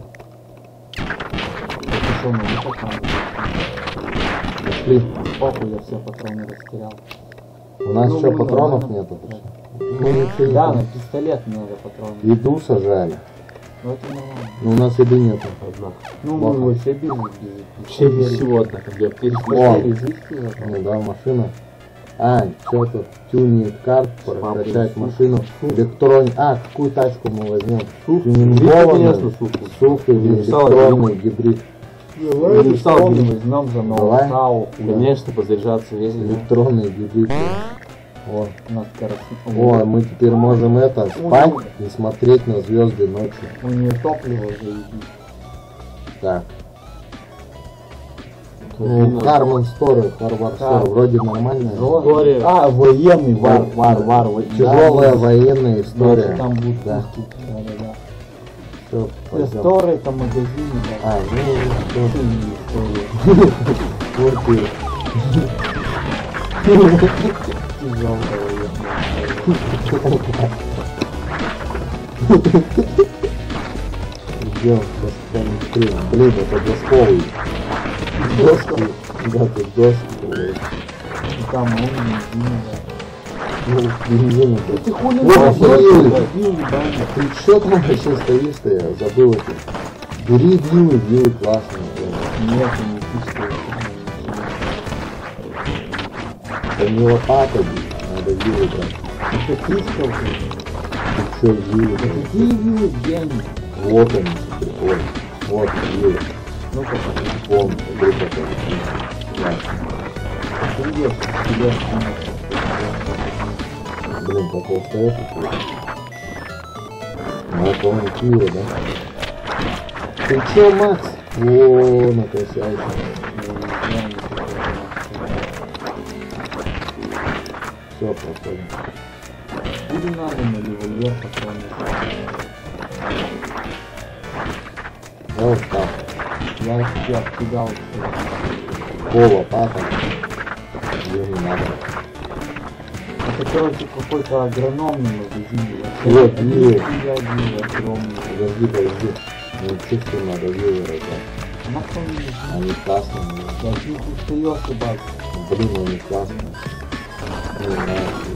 Это что, мы не патроны? Пошли. Похуй, я все патроны растерял. У нас Ну, что, мы патронов нормально. нету? Ну ничего не Да, надо. на пистолет надо патроны. Еду сажали. Ну это нормально. Но у нас еды нету. Одна. Ну Плохо. мы вообще без Вообще без всего одна. Где аптечка. О. Изыски. Ну да, машина. А, что тут? Тюнинг карт, прокачать машину. Электронь. А, какую тачку мы возьмем? Тюнингованную. Конечно, суп. Суп или Написал электронный гибрид. Давай написал, электронный где- возьмем за Давай. ноу-хау. Конечно, позаряжаться весело. Электронный гибрид. О. У нас, короче, О, мы теперь можем это спать и смотреть на звезды ночью. у нее топливо заебись. Так. Ну, Карман Стор, Харвар Стор, вроде нормальная. История. А, военный, вар. Тяжелая военная история. Там будут Да. пушки. Да. Всё, пойдём. Сторы, это магазины, да. А, ну, Ты не история. квартира. Тяжелая военная. Идем, сейчас там блин, это досковый. Доски. Да, тут доски. И там бензин, Ну, бензин. да. Ты хули О, не охуели. ебаный. Ты что там вообще стоишь-то? Я забыл это. Бери вилы классные. Нет, не пишет. Это не лопата бить, надо вилы брать. Это пискал ты. Ты что, вилы брать? Какие вилы, где они? Вот они, прикольно. Вот вилы. Ну покажи. Вон, группа там. Да. Привет, тебе. Блин, как остается. Ну, помню, Киева, да? Ты чё, Макс? О, накосячил. Все, проходим. Или надо на револьвер патроны. Я устал. Я тебя обкидал. Лопата. Ее не надо. Это, короче, какой-то агрономный магазин. Вот, вилы. Я огромный. Подожди. Ну, чувствую, надо вилы раздать. Нахуй не нужно. Они классные. Я от них устаешь, ебать. Блин, он не классный. Мне нравится.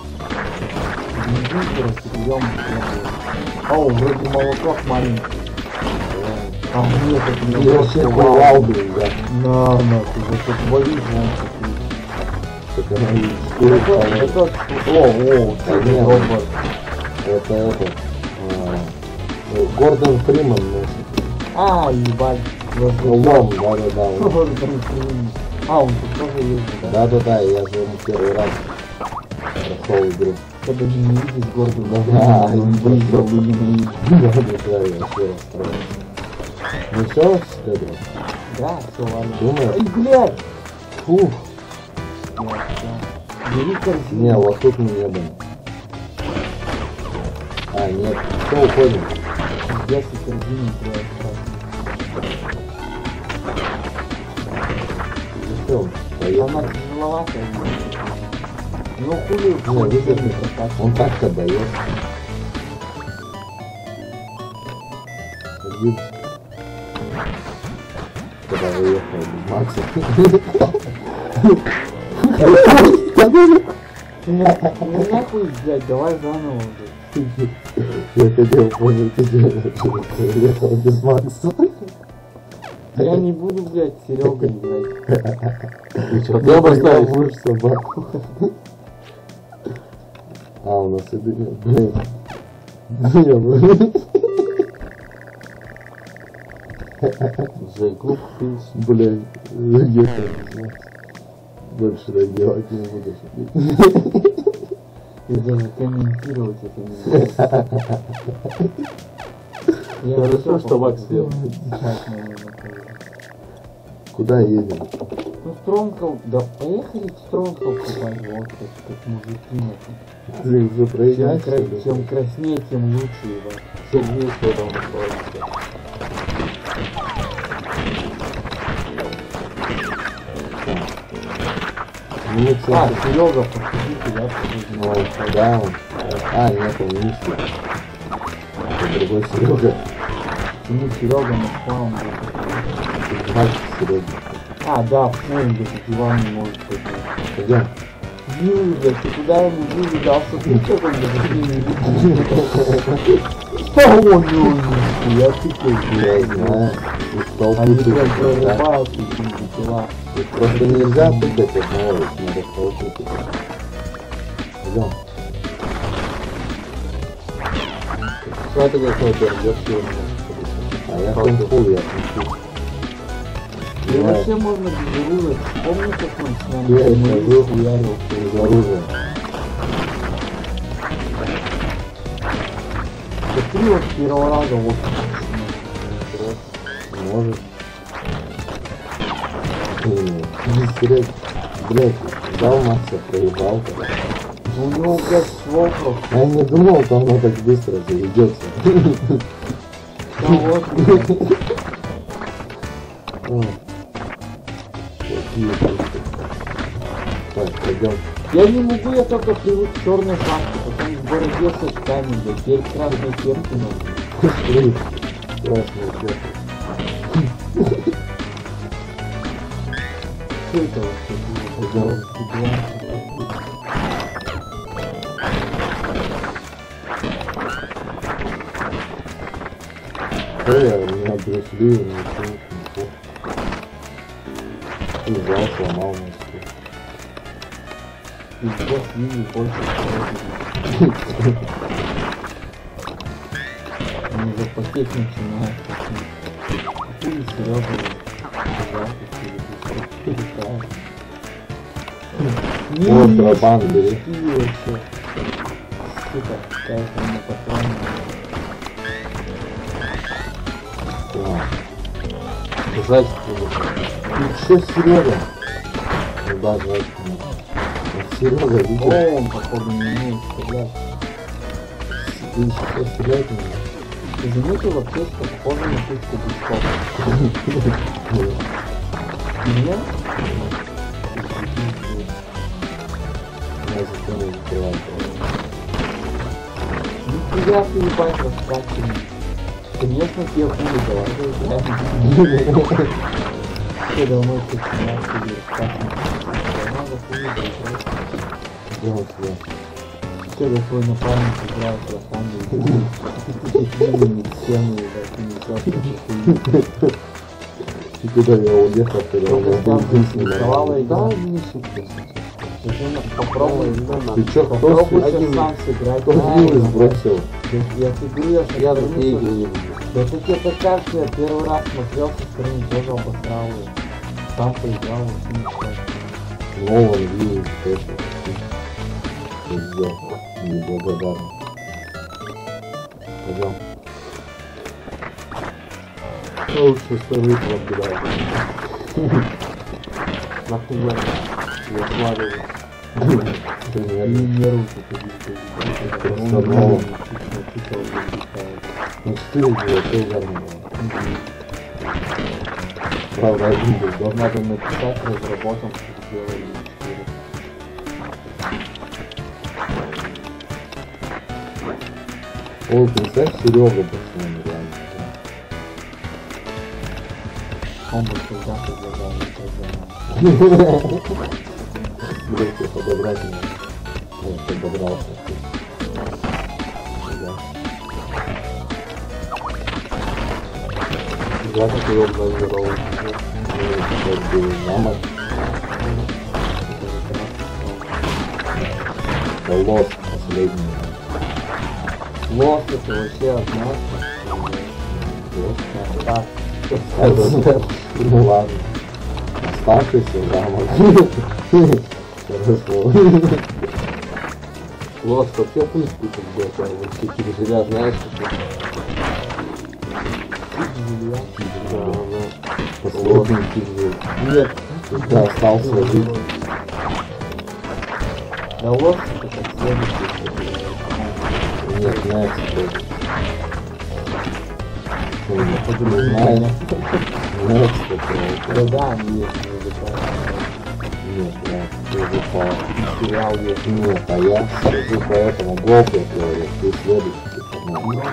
О, вроде молоток маленький. А нет, это не Я вообще кувал, блин, да. На, ты вот тут валишь, Это она это, не, робот. это, Гордон Фриман носит. А, ебать. Лом, да. А, он тут тоже ездит, да? Да, я же ему первый раз прошел игру. Когда не видишь Гордона, Да, он выиграл и не видишь. Да, я вообще расстроился. Ну все, следует. Да, все, ладно. Думаю. Ай, блядь! Фух. Бери корзину. Не, вот тут мы не будем. А, нет. Все, уходим. Если корзину твоя Все, она поехали. тяжеловатая. Ну хули, Не, выдержи. Он так-то дает. Один. Когда выехал без Макса. Ну нахуй, блядь, давай заново, блядь. Я хотел понять, где ехал без Макса. Я не буду, блядь, Серега играть. Я поставил лучше собаку. А, у нас и блядь. Жеку пишь. Блядь, ехал без Макса. Больше так делать не буду. И даже комментировать это не буду. Хорошо, что Макс съел. Куда едем? Ну, Стромков, да поехали в Стромков купать, вот как мужики. Ты уже проезжаешь? Чем краснее, тем лучше, ебать. Сергей, что там осталось. Ну, А, кстати, Серега, подходите, да, ну, да, он. А, нет, он не шли. Это другой Серега. ну, Серега на спаун. Мальчик Серега. А, да, ну, где-то диван не может поднять. Пойдем. Юля, ты куда ему Юля дал, что ты что там даже не видишь? Что он не я такой, Я знаю. И столбы они прям тыкать, да. прорываются, эти дела. Их просто нельзя тыкать одного, их надо столбы тыкать. Пойдем. Что это такое, берешь сегодня? А я кунг-фу, я кунг-фу. И вообще можно без оружия. Помню, как он с нами Я это ударил без оружия. Смотри, вот с первого раза вот. Может. Не стереть. Блять, дал Макса, проебал. У него, блядь, ствол просто. Я не думал, что оно так быстро заведется. Да вот, блядь. Так, пойдем. Я не могу, я только привык к черной шапке, потом в бороде с очками, блядь, теперь красной кепки надо. Смотри, красный цвет. Что это вообще было? Меня пришли, и взял, сломал нас. И здесь видишь больше они запотеть начинают. Ты Серега, Тропан бери. вообще. Сука, какая-то на патроне. Жать буду. И что Серега? Ну да, жать надо. Серега, видишь? О, он походу не умеет стрелять. Ты сейчас стрелять не можешь. Ты заметил вообще, что похоже на пушку Бычкова? Нет? Я зачем не закрываю? Нихуя ты ебать раскачанный. Конечно, тебе хули давай заиграем. Все давно ты снимаешь или раскачанный. за хуйню играть? Делать себя. Что ты свой напарник играет в Лоханде? Такие стены, да, И куда я уехал, когда у меня был единственный рисовала и Да, да, не шутки. попробуй, Ты чё, кто попробуй один- сейчас сам сыграть. кто вилы сбросил? Я тебе говорю, что Я такие игры не люблю. да ты тебе так кажется, я первый раз смотрел со стороны, тоже обосрал ее. Сам поиграл, вообще не считаю. Нолан вилы сбросил. Пиздец. Неблагодарный. Пойдем. Лучше стороны подбираю. Нахуя? Я сваливаю. Примерно. Не руки, Просто Нолан. Ну 4 было, все угарно было. Правда, один был, да? Надо написать разработам, чтобы сделали 4. О, представь, Серега пацан, реально. Он бы всегда предлагал не Блять, я подобрать не могу. Я подобрался. Да. Я такой обзор здоровый. Как бы замок. Да лос последний. Лос это вообще однозначно. Лос. Так, Ну ладно. Оставшийся замок. Хорошо. Лос вообще пусть купит, блядь, а вот все пережиля, знаешь, что? Да, да. Последний пиздец. нет. Да, остался жить. Да лос это как следующий. Нет, Next. Не знаю. Next это. Да, они есть музыка. Нет, я уже по Сериал есть. нет, а я сижу по этому голку, говорю, ты следующий.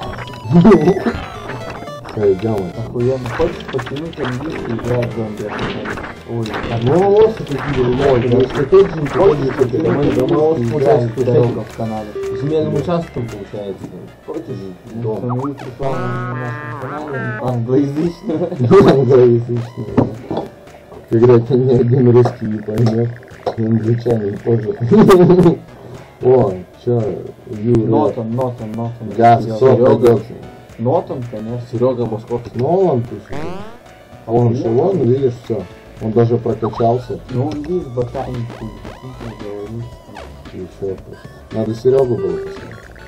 Все, идем. Охуенно. Хочешь потянуть английский, играть в зомби? Ой, Ну, лос такие, если ты же не хочешь хочешь, потянуть английский, играй в дорогу в Канаду. Земельным участком получается. Хочешь? Да. Установить рекламу на нашем канале англоязычного. англоязычные. Когда ты ни один русский не поймет, и англичанин тоже. О, чё, Юра. Нотон. Газ, все пойдет. Нотон, конечно. Серега московский. Нолан пишет. А он же вон, видишь, все. Он даже прокачался. Ну, он есть ботаник, говорит. И все. Надо Серегу было писать.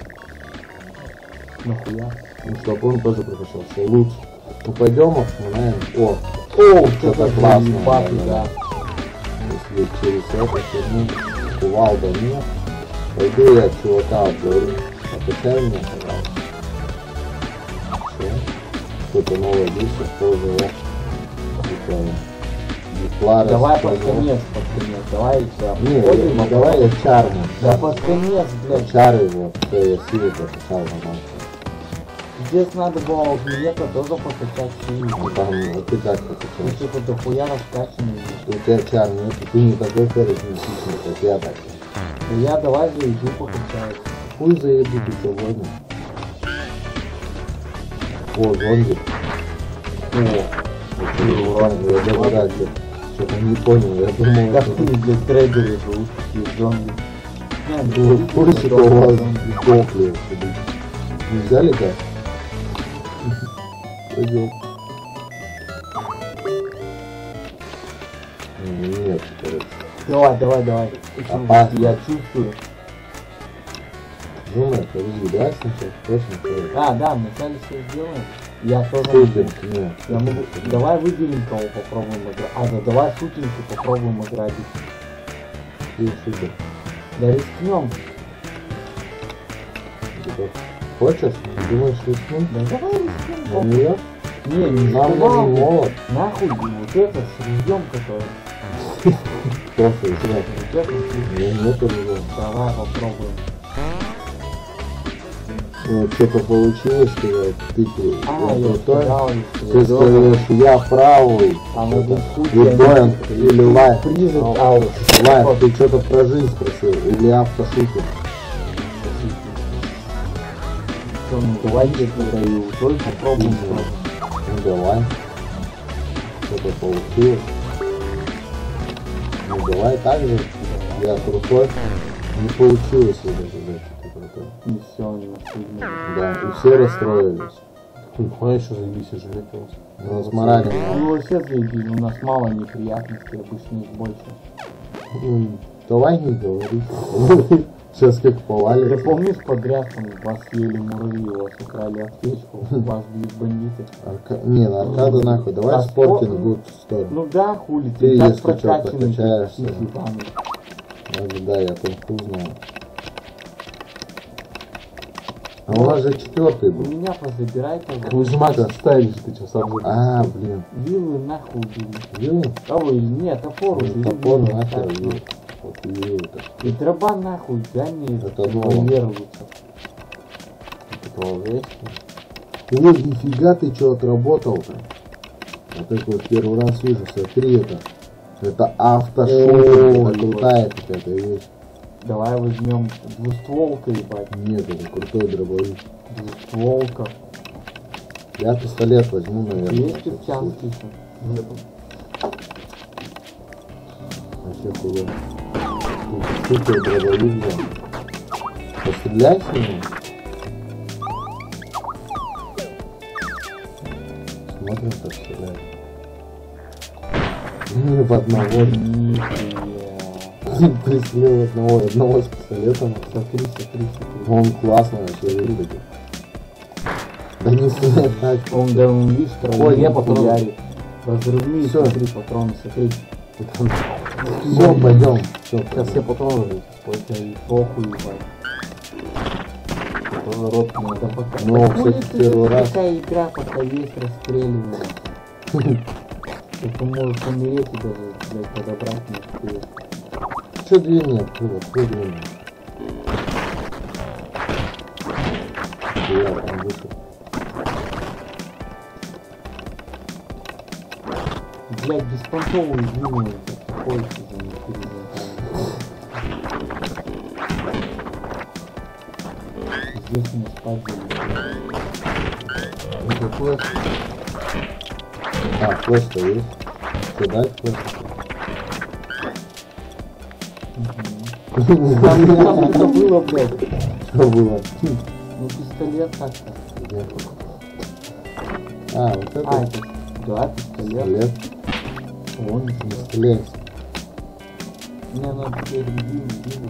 Нахуя? Ну, чтобы он тоже прокачался. Лучше. Ну, пойдем, наверное. О, что-то классно. Баты, да. Если через это херню кувалда нет, пойду я чувака отговорю. Отвечай мне, пожалуйста. Все. Что-то новое дичь, тоже я. Типа, Диклара. Давай под конец. Давай все. Не, ну давай я чарну. Да под конец, блядь. Чары его, что я силу прокачал нормально. Здесь надо было у Глета тоже покачать силу. Ну там, а ты как Ну прокачал? типа дохуя раскачанный. У тебя чар нет, ты не такой харизматичный, как я так. Ну я давай же иду покачаю. Хуй заеду, ты что, годно? О, зомби. Я даже раньше что-то не понял, я думал, Как это ты, блядь, трейдеры живут, такие зомби. в курсе, что у вас сдохли. Не взяли как? Пойдем. Нет, короче. Давай. Опасно. Я чувствую. Думаю, подожди, давай сначала точно что. Да, вначале все сделаем. Я тоже Шутинг, могу. нет. Я могу. Давай выберем кого попробуем играть. Да давай шутинг и попробуем играть. Ты шутер. Да рискнем. Типа, хочешь? Думаешь, рискнуть? Да давай рискнем. На нее? Не Нам снимал. нужен молот. Нахуй вот это с ружьем, который. Просто, если Вот это с ружьем. нету его. Давай попробуем. Что-то получилось, сказать, ты Я крутой. сказал, Ты скажешь, я правый. а на Биткоин или лайф. призыв, Лайф, ты что-то про жизнь спросил, или автошутер. давайте продаю, только попробуем. Ну давай. Что-то получилось. Ну давай так же. Я крутой. Не получилось уже, ребята, ты крутой. И все, не нашли. Да, и все расстроились. Нихуя еще заебись, я жалею просто. Ну, с моралью. Ну вообще заебись, у нас мало неприятностей, обычно их больше. Давай не говори. Сейчас как Ты повалит. помнишь подряд, там, вас съели муравьи, вас украли аптечку, вас бьют бандиты? Не, на аркаду нахуй. Давай А спортинг спор- будет в сторону. Ну да, хули, Ты, ты так если чё, прокачанный, прокачаешься. ты ебаный. Да, я кунг-фу знаю. А у вас же четвертый У был. меня позабирай, пожалуйста. Выжимать ставишь, ты что, сам же. А, блин. Вилы нахуй били. Вилы? Кого или нет, топор уже. Топор вилы нахер оставь, вилы. Вот вилы-то. И дроба нахуй, да не Это ново. револьвируются. Это половесный. Ой, нифига ты что отработал-то? Вот так вот первый раз вижу, смотри это. Это автошутер, это крутая какая-то вещь. Давай возьмем двустволка, ебать. Нет, это крутой дробовик. Двустволка. Я пистолет возьму, наверное. Есть певчанский еще? Вообще куда? Супер дробовик взял. Постреляй с ним. Смотрим, как стреляет. Не в одного. Нихуя. Пристрелил одного с пистолетом. Смотри. Он классно вообще выглядит. Да не стреляй так. Он, да, он, видишь, Ой, я патроны. хуярит. Разрывные, Всё. смотри, патроны, смотри. Все, пойдем. Все, Сейчас все патроны жить. Сколько и похуй, ебать. Рот Надо пока. Ну, Да кстати, хули ты первый же раз. такая игра, пока есть расстреливание. Ты можешь умереть и даже, блядь, подобрать не успеешь. Че дверь не открыла? Открой дверь. Я там вышел. Блядь, беспонтовую вину, ходите за ней здесь не спать Ну какой? А, флеш-то есть. Что дать флеш? Там что было, блядь? Что было? Ну пистолет так-то. Где? А, вот это А, это, да, пистолет. пистолет. Вон, Не стреляй. мне надо теперь вину.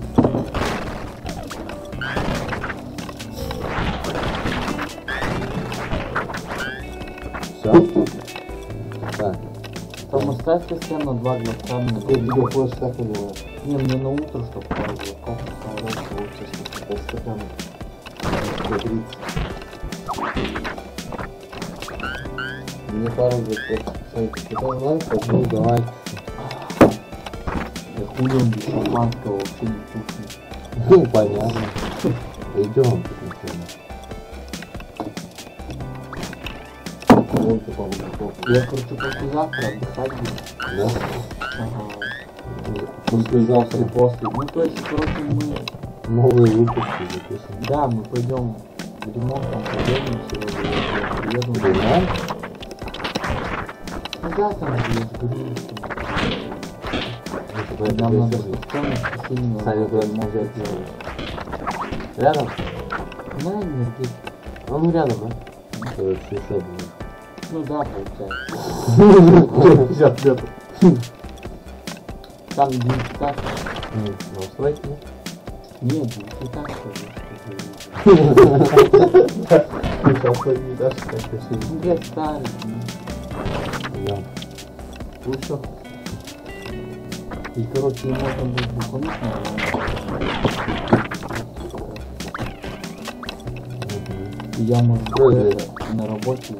Все. Так. Там оставьте всем на 2 глотка. Мне Я тебе флеш так наливаю. Не, мне на утро, чтобы пару глотков. Хорошо, лучше, полстакана. До 30. Мне пару глотков. Сайт, ладно? Ну давай. Да хули он без шампанского вообще не вкусный. Ну понятно. Идем. Вон ты, по-моему, Я, короче, послезавтра отдыхать буду. Да? Ага. Послезавтра После. Ну, то есть, короче, мы... новые выпуски запишем. Да, мы пойдем в ремонт, там пойдем сегодня. Я приеду. Ремонт? Ну да, там же есть грузки. Нам надо в воскресенье Саня, куда ты можешь взять? Рядом? на энергетику. Ну, рядом, да? Короче, еще будет. Ну да, получается. 50 метров. Там так. На устройке? Нет, не так скажу. Сейчас не дашь, как Ну, блядь, старый. Да. Лучше. И, короче, можно будет дополнительно. И я, может, Вроде. это, на работе.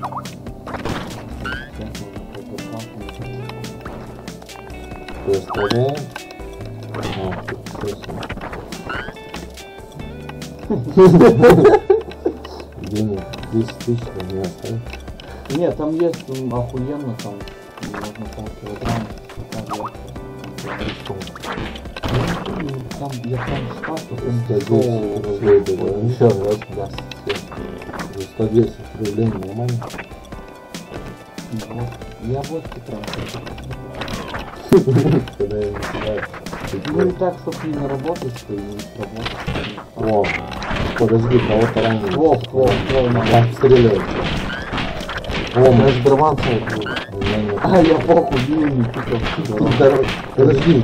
То есть оставляем. А, тут всё. 10 тысяч не оставить. Нет, там есть охуенно, там можно полкилограмма. Там я там шкаф, Еще раз, да. 110 рублей нормально. Я вот прям. Когда я начинаю. Ну и так, чтоб не наработать, что и не сработать. О, подожди, кого-то ранее. Ствол, Там стреляет. О, мы же дрванца. А, я похуй, не пикал. Подожди.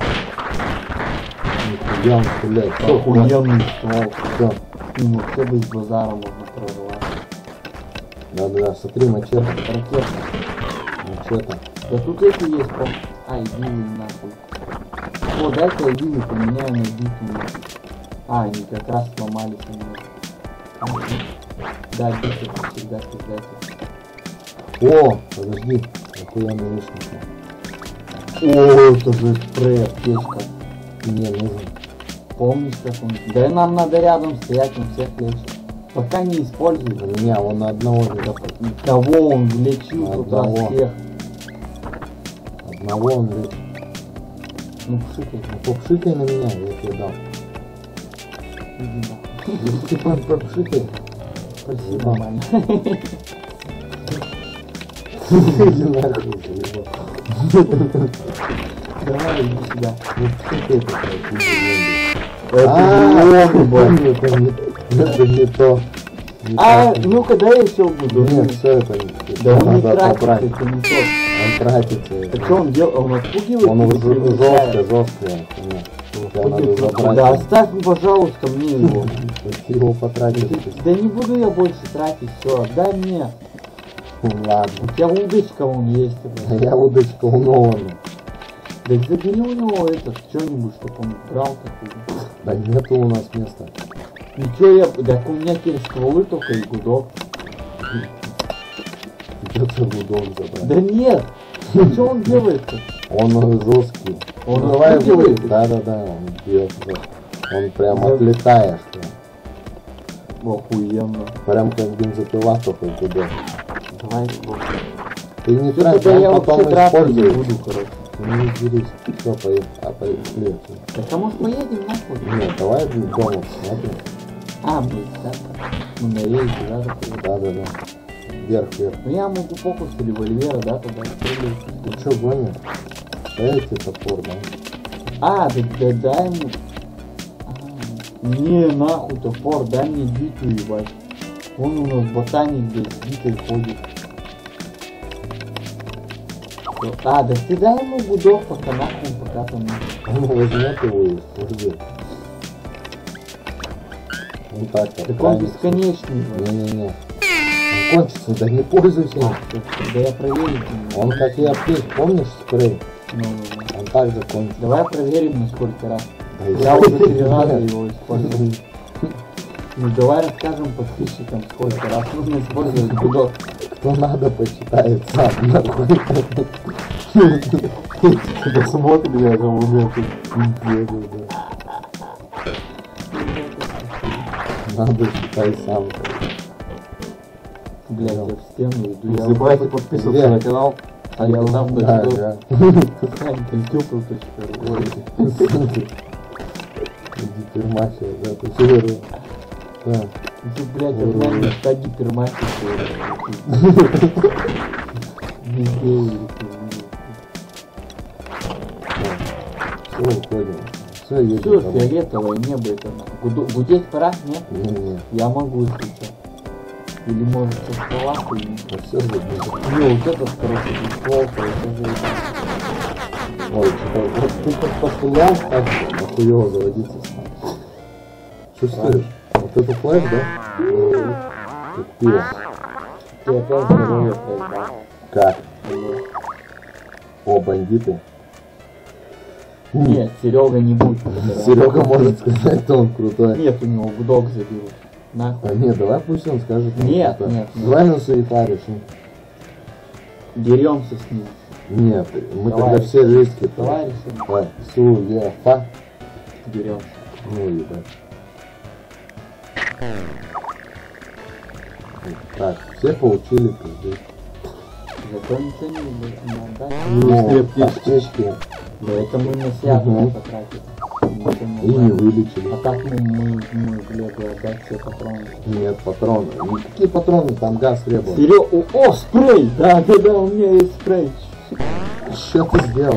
Нихуя он стреляет. Охуенный ствол. Все. Ну, вообще бы из базара можно прорвать. Да, смотри, мачете. Ракета. Мачете. Да тут эти есть, а, иди нахуй. О, дай-ка иди поменяю на битую. А, они как раз сломались немного. Да, битый всегда пиздатый. О, подожди. Охуенный лишний. О, это же спрей, аптечка. Не нужен. Помнишь, как он? Да нам надо рядом стоять, он всех лечит. Пока не используй. У меня он на одного не западет. Кого он лечил туда Одного. всех? Одного он лечит. Ну пшикай. Ну попшикай на меня, я тебе дам. Иди нахуй. Если ты попшикай. Спасибо, нормально. Иди нахуй, заебал. Давай, иди сюда. Ну пшикай такая, это не то. А, ну-ка, дай я еще буду. Нет, все это Да он не надо тратится, отобрать. это не то. Он тратится. А что он делает? Он отпугивает? Он или уже привлекает? жесткое. Его надо забрать. Да оставь, пожалуйста, мне его. Ты его потратишь. Да не буду я больше тратить, все, отдай мне. Ладно. У тебя удочка вон есть. А я удочка у Нолана. Да забери у него этот, что-нибудь, чтобы он брал такую. Да нету у нас места. Ничего я, так у меня теперь стволы только и гудок. Придется гудок забрать. Да нет, что он делает-то? Он жесткий. Он Ну, давай отпугивает? будет. Да, он бьет. Он прям отлетаешь. Охуенно. Прям как бензопила, только гудок. Давай, Ты не что трать, тогда я он вообще потом драться не использует. буду, короче. Ну не дерись. Все, поехали. Так а может поедем нахуй? Нет, давай дома смотрим. А, блин, так. Ну на рейсе, да, такой. Да. Вверх. Ну я могу фокус револьвера, да, тогда стрелять. Ну что, гонишь? Дайте топор, да? А, да дай ему. А, не, нахуй топор, дай мне биту, ебать. Он у нас ботаник здесь с битой ходит. А, да ты дай ему гудок, пока нахуй, пока там. Он возьмет его и ждет. Ну так, Так он бесконечный. Не. Он кончится, да не пользуйся. Да я проверю. Он как и аптек, помнишь спрей? Ну. Он также кончится. Давай проверим, на сколько раз. Да Я уже 3 раза его использовал. Ну давай расскажем подписчикам, сколько раз нужно использовать гудок. Кто надо, почитает сам. Нахуй. Когда смотрит, я же умею тут. Надо считай сам. Блядь, я в стену иду. Не Я забывайте подписываться на канал. А я там Да. Иди пермахи, да, ты чего? Да. Ты, блядь, одна мечта гипермаркет. Везде. Все, уходим. Все, едем. Все, домой. фиолетовое небо это. Гудеть пора? Нет? Не. Я могу сейчас. Или может со стола хуйнить. Да все забыл. Не, вот этот, короче, ствол, это же... Ой, что-то, вот ты как пострелял, так охуево заводиться стал. Чувствуешь? Вот это флеш, да? Как пиво. Ты опять здоровье проебал. Как? О, бандиты. Нет, Серега не будет. Серега может сказать, что он крутой. Нет, у него гудок забил. Нахуй. А нет, давай пусть он скажет. что он Нет, крутой. нет. Давай на суета решим. Деремся с ним. Нет, мы Давай. тогда все риски. Давай решим. Давай. Суефа. Деремся. Ну ебать. Так, все получили пизды. Зато ничего не отдать. Ну, аптечки. Да это мы на себя потратили. И не вылечили. А так мы в Лего отдать все патроны. Нет, патроны. Никакие патроны, там газ требует. О, спрей! Да, у меня есть спрей. Что ты сделал?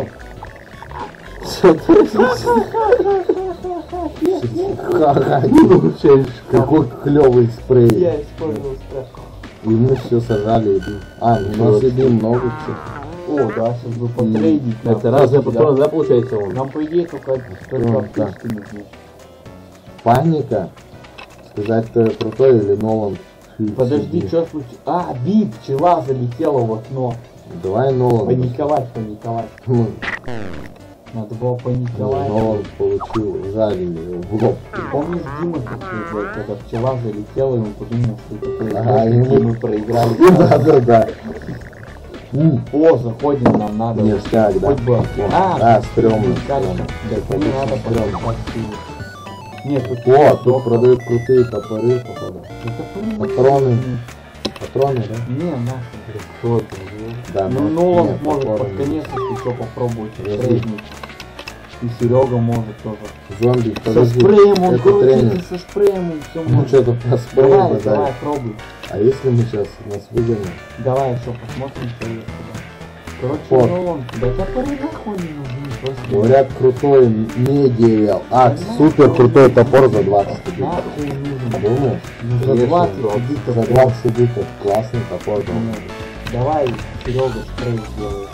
Ха-ха, не получаешь. Какой клевый спрей. Я использовал спрей. И мы все сажали еду. А, у нас еды много всех. О, да, сейчас бы потрейдить. Это разные патроны, да, получается он? Нам, по идее, только аптечки нужны. Паника? Сказать-то крутой или Нолан? Подожди, что случилось? А, бит, пчела залетела в окно. Давай Нолан. Паниковать. Ну, Надо было паниковать. Нолан получил, жалили его в лоб. Ты помнишь, Дима, когда пчела залетела, и он подумал, что это Ага, и мы проиграли. Да. О, заходим, нам надо. Ништяк, да. Хоть бы. Стрёмно. Да, мне надо стрёмно. подойти. Нет, тут... О, тут продают крутые топоры, походу. Патроны. Патроны, да? Не, нахуй. Кто это? Да, Ну, он нет, может патроны. под конец еще попробовать Подожди. трейднуть. И Серега может тоже. Зомби, Со подожди. спреем, он это крутится, тренинг. со спреем, он все Ну может. что тут на спрей Давай, базарит? пробуй. А если мы сейчас нас выгоним? Давай еще посмотрим, что есть туда. Короче, Вот. ну он, да топоры нахуй не нужны. Просто Говорят, крутой медиал. Супер крутой топор за 20 битов. нахуй нужен. Думаешь? Ну, за Конечно, 20 да. битов. За 20 битов классный топор. да. Нет. Давай, Серега, спрей сделает.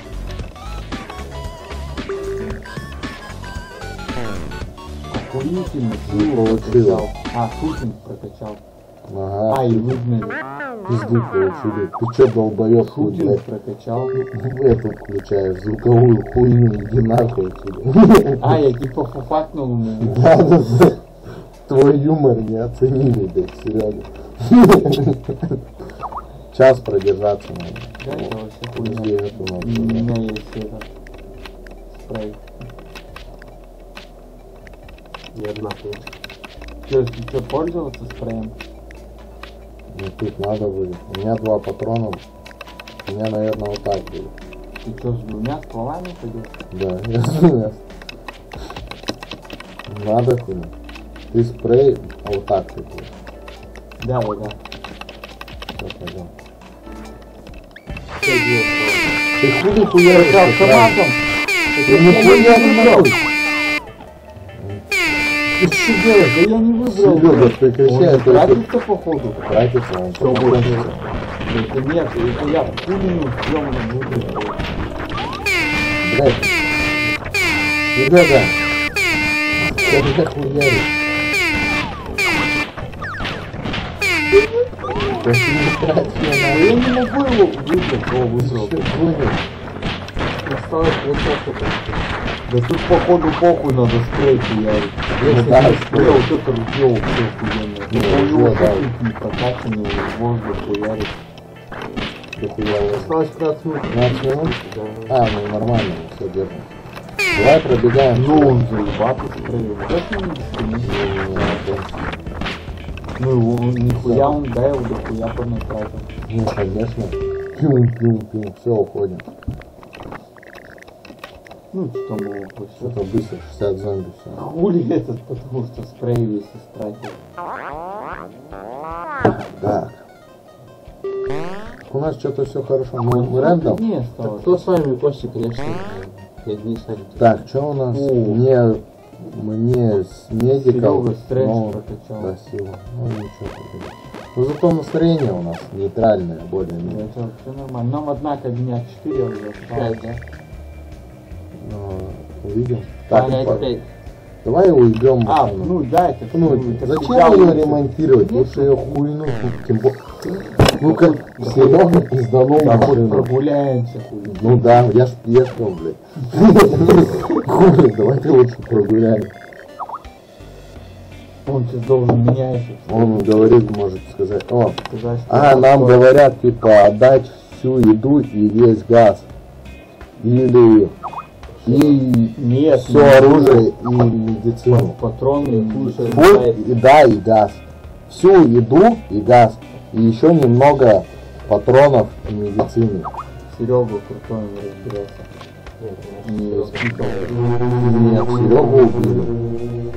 Охуительно, Не силу получилось. прокачал. Шутинг прокачал. Ага. И выгнали. Пизду получили. Ты чё, долбоёб, хуй, Шутинг блядь? прокачал. Эту включаешь, звуковую хуйню, иди нахуй отсюда. Я типа фуфакнул ему. Да. Твой юмор не оценили, блядь, Серега. Час продержаться надо. Да, это вообще Подожди, хуйня. эту У надо. меня есть этот спрей. Я однако. Ты что, пользоваться спреем? Ну тут надо будет. У меня 2 патрона. У меня, наверное, вот так будет. Ты что, с 2 стволами пойдешь? Да, я знаю. Надо хуй. Ты спрей, а вот так ты будешь. Да. Все, пойдем. Что делать? Ты хули хуяришь? С автоматом! Ты нихуя не нахуй! Ты что делаешь? Да я не выбрал. Серега, прекращай, Он это тратится, походу. тратится, он Что потом больше? кончится. Это нет, это я пулю съемно выбрал. Блядь. Серега! Когда хуяришь? Да ты не трать Да меня я не могу его выбрать. О, на... выбрал. Ты понял? Осталось вот это. Да тут походу похуй надо спрей хуярить. Ну да, спрей, вот это сделал все охуенно. Ну, У него да. шутник не прокачанный, воздух хуярит. Дохуя. Осталось 15 минут. 15 минут? Да. Ну нормально, все держим. Давай пробегаем. Ну он заебатый спрей. Это не бесконечно. Ну его нихуя он, да, его дохуя понатратил. Ну, конечно. Пим, все, уходим. Ну что там было после. Что-то быстро, 60 зомби, все. Хули этот, потому что спрей весь истратил. Так. У нас что-то все хорошо. Мы рэндом? Не Так осталось. кто с вами, Костя, конечно? Я не знаю. Так, что у нас? Мне с медиков. Серега стрэндж ну, прокачал. да, сила. Ну ничего. Ну зато настроение у нас нейтральное, более-менее. Это все нормально. Нам однако дня 4 уже осталось, да? Ну, увидим. Так, давай уйдем. Ну да, это это Зачем всегда ее лучше. ремонтировать? Лучше ее хуйну, тем более. Ну как Серега пизданул Да, хоть машину. прогуляемся, хуй. Ну да, я ж пьешкал, блядь. Хуй, давайте лучше прогуляем. Он сейчас должен меня еще Он говорит, может сказать, о, сказать, что нам говорят, типа, отдать всю еду и весь газ. Или и нет, все оружие и медицину. патроны, Фу, и да, и газ. Всю еду и газ. И еще немного патронов и медицины. Серегу крутой он разбирался. Не спикал. Нет, Серегу убили.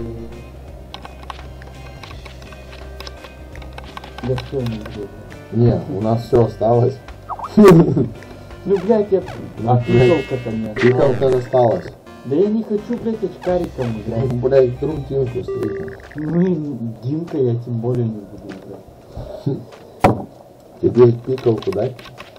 Да все не будет. Нет, у нас все осталось. Ну, блядь, я... А пикалка-то нет. Пикалка осталась. Да я не хочу, блядь, очкариком играть. Блять, вдруг Димку встретил. Ну и Димка я тем более не буду играть. Тебе пикалку дать?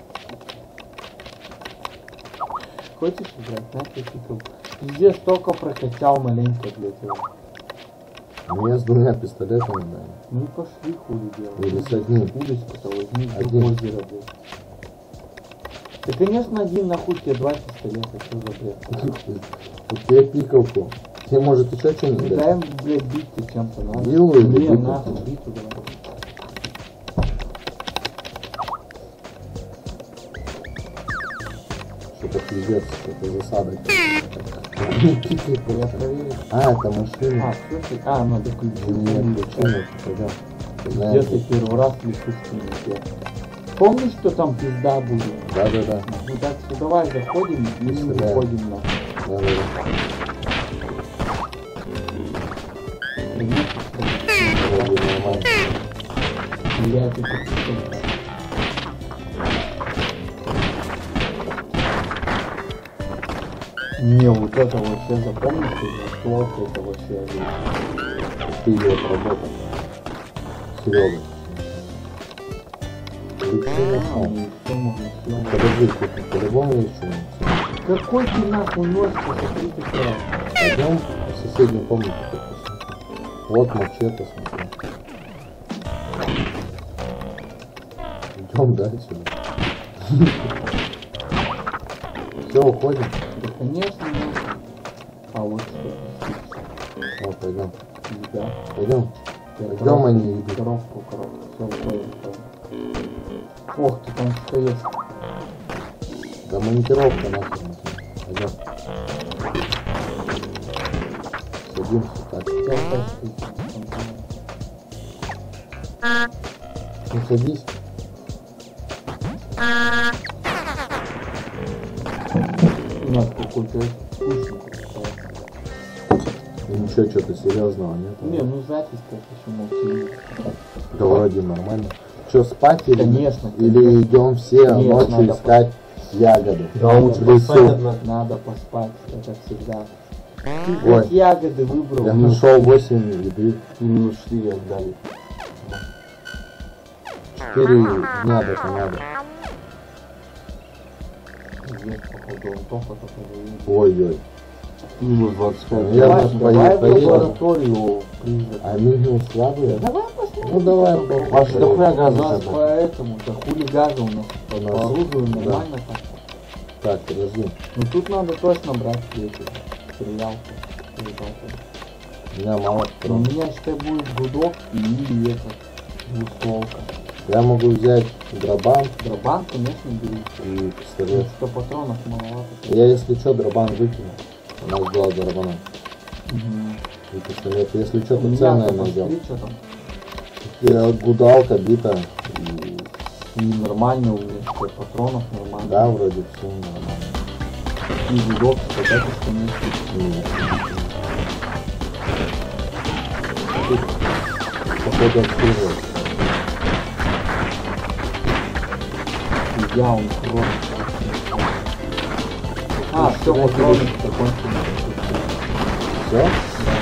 Хочешь играть? На ты пикалку. Пиздец, только прокачал маленько для тебя. Мне с двумя пистолетами дали. Ну пошли хули делать. Или с одним. Удочку-то возьми, Один. в озеро, блядь. Да, конечно, один нахуй тебе 2 пистолета, что за бред? Вот тебе пикалку. Тебе может еще что-нибудь Дай дать? им, блядь, бить ты чем-то надо. Виллу или Не, биту? нахуй, биту давай. Что-то пиздец, что-то засада. Я проверю. А, это машина. А, слушай, надо ключи. Нет, ключи, пойдем. Пиздец, я первый раз лечу в темноте. Помнишь, что там пизда будет? Да-да-да. Ну так что давай заходим и не Стреляем. выходим на. Да-да-да. Вроде нормально. Я это как-то... Не, вот это вообще запомни, что плохо, это вообще Ты идет работа. Серега. Подожди, тут по-любому есть что-нибудь. Какой ты нахуй носишься, смотри ты прав. Пойдем в соседнюю комнату посмотрим. Вот мачете, смотри. Идем дальше. Все, уходим. Да конечно, нахуй. А вот что. Вот, пойдем. Да. Пойдем. Пойдем, они идут. Коробку. Все, уходим. Ох, ты там что есть. Да монтировка нахер. Пойдем. Садимся так. Сейчас пошли. Ну садись. Нет, какой-то скучный. Ничего, что-то серьезного нет. Не, ну запись как еще молчаливый. Да вроде нормально. Что, спать или? Конечно, Или конечно. идем все Нет, ночью надо искать ягоды? Да, лучше В лесу. поспать одна. Надо поспать, как всегда. Ты, Ой. блядь, ягоды выбрал. Я ну, нашел 8 еды. Минус 4 отдали. 4 дня даже надо. пиздец, походу, он только выйдет. Ой-ой. Минус 25. Я Давай, на давай в поеду. лабораторию призрак. А минус слабые? Давай посмотрим. Ну давай, Маша, да хуя У газа нас тогда. поэтому, да хули газа у нас по нас, оружию да. нормально так. Так, подожди. Ну тут надо точно брать эти стрелялки. У меня мало Но у патронов. меня считай будет гудок и этот двустволка. Я могу взять дробан Дробан, конечно, бери. и пистолет. Что патронов маловато. Я, если что, дробан выкину. У нас два дробана Мгм. и пистолет. Если У что-то меня ценное там, найдем. посмотри, что там. Гудалка, бита. И... И нормально у меня что, патронов нормально. Да, вроде все нормально. И гудок, что это конечно. Нет. Тут, походу, открывает. И я он кровь. А, все, патроны закончились. Все? Да,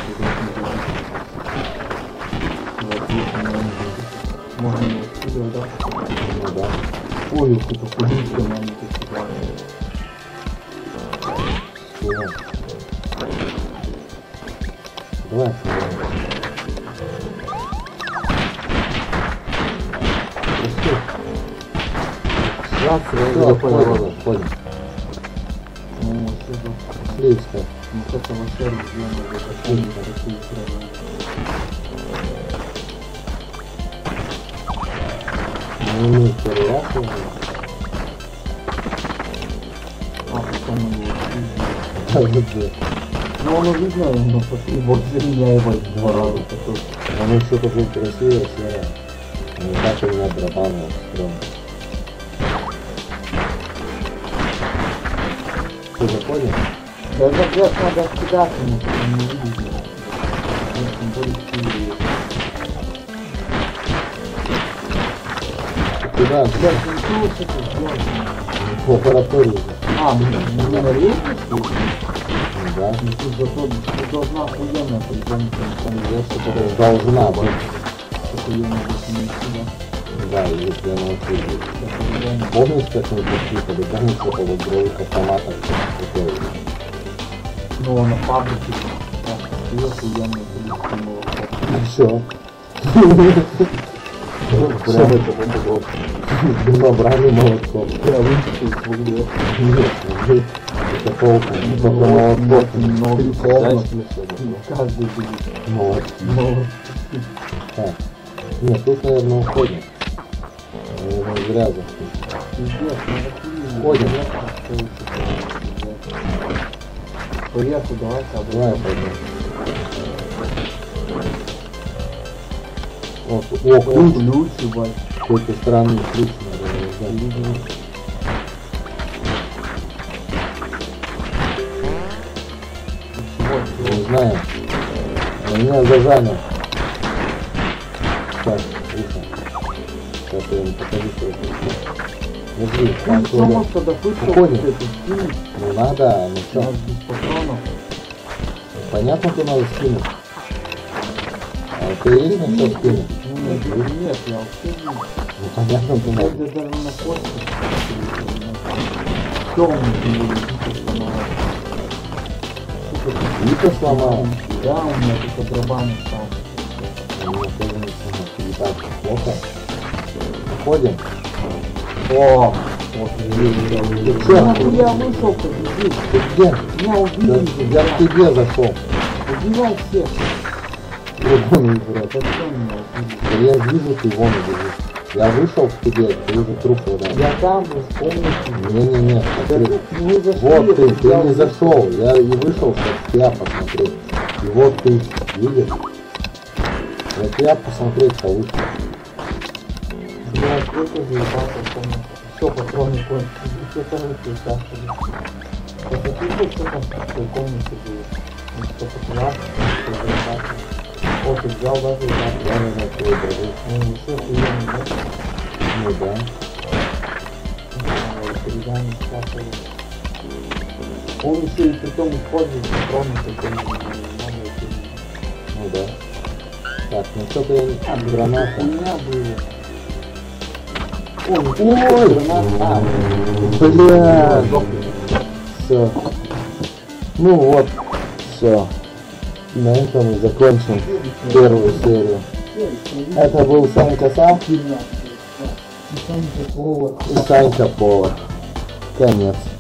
вот здесь у меня можно его скидывать, да? Ну да. Ой, какой-то худенький маленький сюда. Всё. Давай, Все, ходим. Ну, вообще, да. Пошли искать. Вот это вообще регион, где такие страны. Ну, мы первый раз уже. А потом его увидели. Ну, оно видно, но после больше меня его 2 раза. Оно все такое красивое, серое. Не так у меня барабан устроен. Что, заходим? Да запрет надо кидаться, но не видишь. Тем более сильнее. Куда? Блядь, ну что ты сделаешь? В лабораторию. А, мы на рейсе? Да. Ну ты зато ты должна охуенно по-любому там Должна быть. охуенно быть. Да, если я научусь. Помнишь, как мы пришли, когда помнишь, что в игровых автоматах такое? Ну, на фабрике. Так, ты охуенно полетел молоко. Все. Прям это помогло. Набрали молотко. Я вычислил в угле. Нет, это толком. Только молотко. Много. Полностью. Каждый будет. Молотко. Так. Нет, тут, наверное, уходим. Наверное, зря заходим. Пиздец, Уходим. Порядку давай с Давай собой. пойдем. О, ключ. Ключ, ебать. Какой-то странный ключ надо ждать. Не знаю. Но меня зажали. Так, тихо. Сейчас я вам покажу, что это. Смотри, там Ну, туалет. что допустим, Уходим. это скинуть, Ну надо, ну у что? нас без патронов. Понятно, что надо скинуть. А ты есть на что скинуть? Ну, нет, я вообще не. Ну понятно, что надо. Я даже на космос. Что он не будет? Вика сломал. Да, у меня тут барабан стал. У меня тоже не так плохо. Уходим. О! Вот, Ты чё? нахуя вышел, побежи? Ты где? Меня Да, убили. я к тебе зашел. Убивай всех. Вон избрать. Зачем меня убили? Да я вижу, ты вон бежишь. Я вышел к тебе, ты уже труп выдал. Я там был, вспомните. Не-не-не, Да смотри. тут не зашли. Вот ты не зашел. Я и вышел, чтобы тебя посмотреть. И вот ты видишь. Я тебя посмотреть-то вышел. Я сколько заебался, помню. Все, патроны кончились. Все там эти участвовали. Это ты что там в той комнате было? Ну, что поклад, что заебался. О, ты взял даже и так. Я не знаю, твой друг. Ну, все охуенно, да? Ну да. Передай не участвовал. Он еще и при том использует патроны, которые не надо. Ну да. Так, ну что-то я... Граната. У меня было. Ой, Ой! граната. Бля! Все. Ну вот. Все. На этом мы закончим первую серию. Это был Санька Сам и Санька Повар. Конец.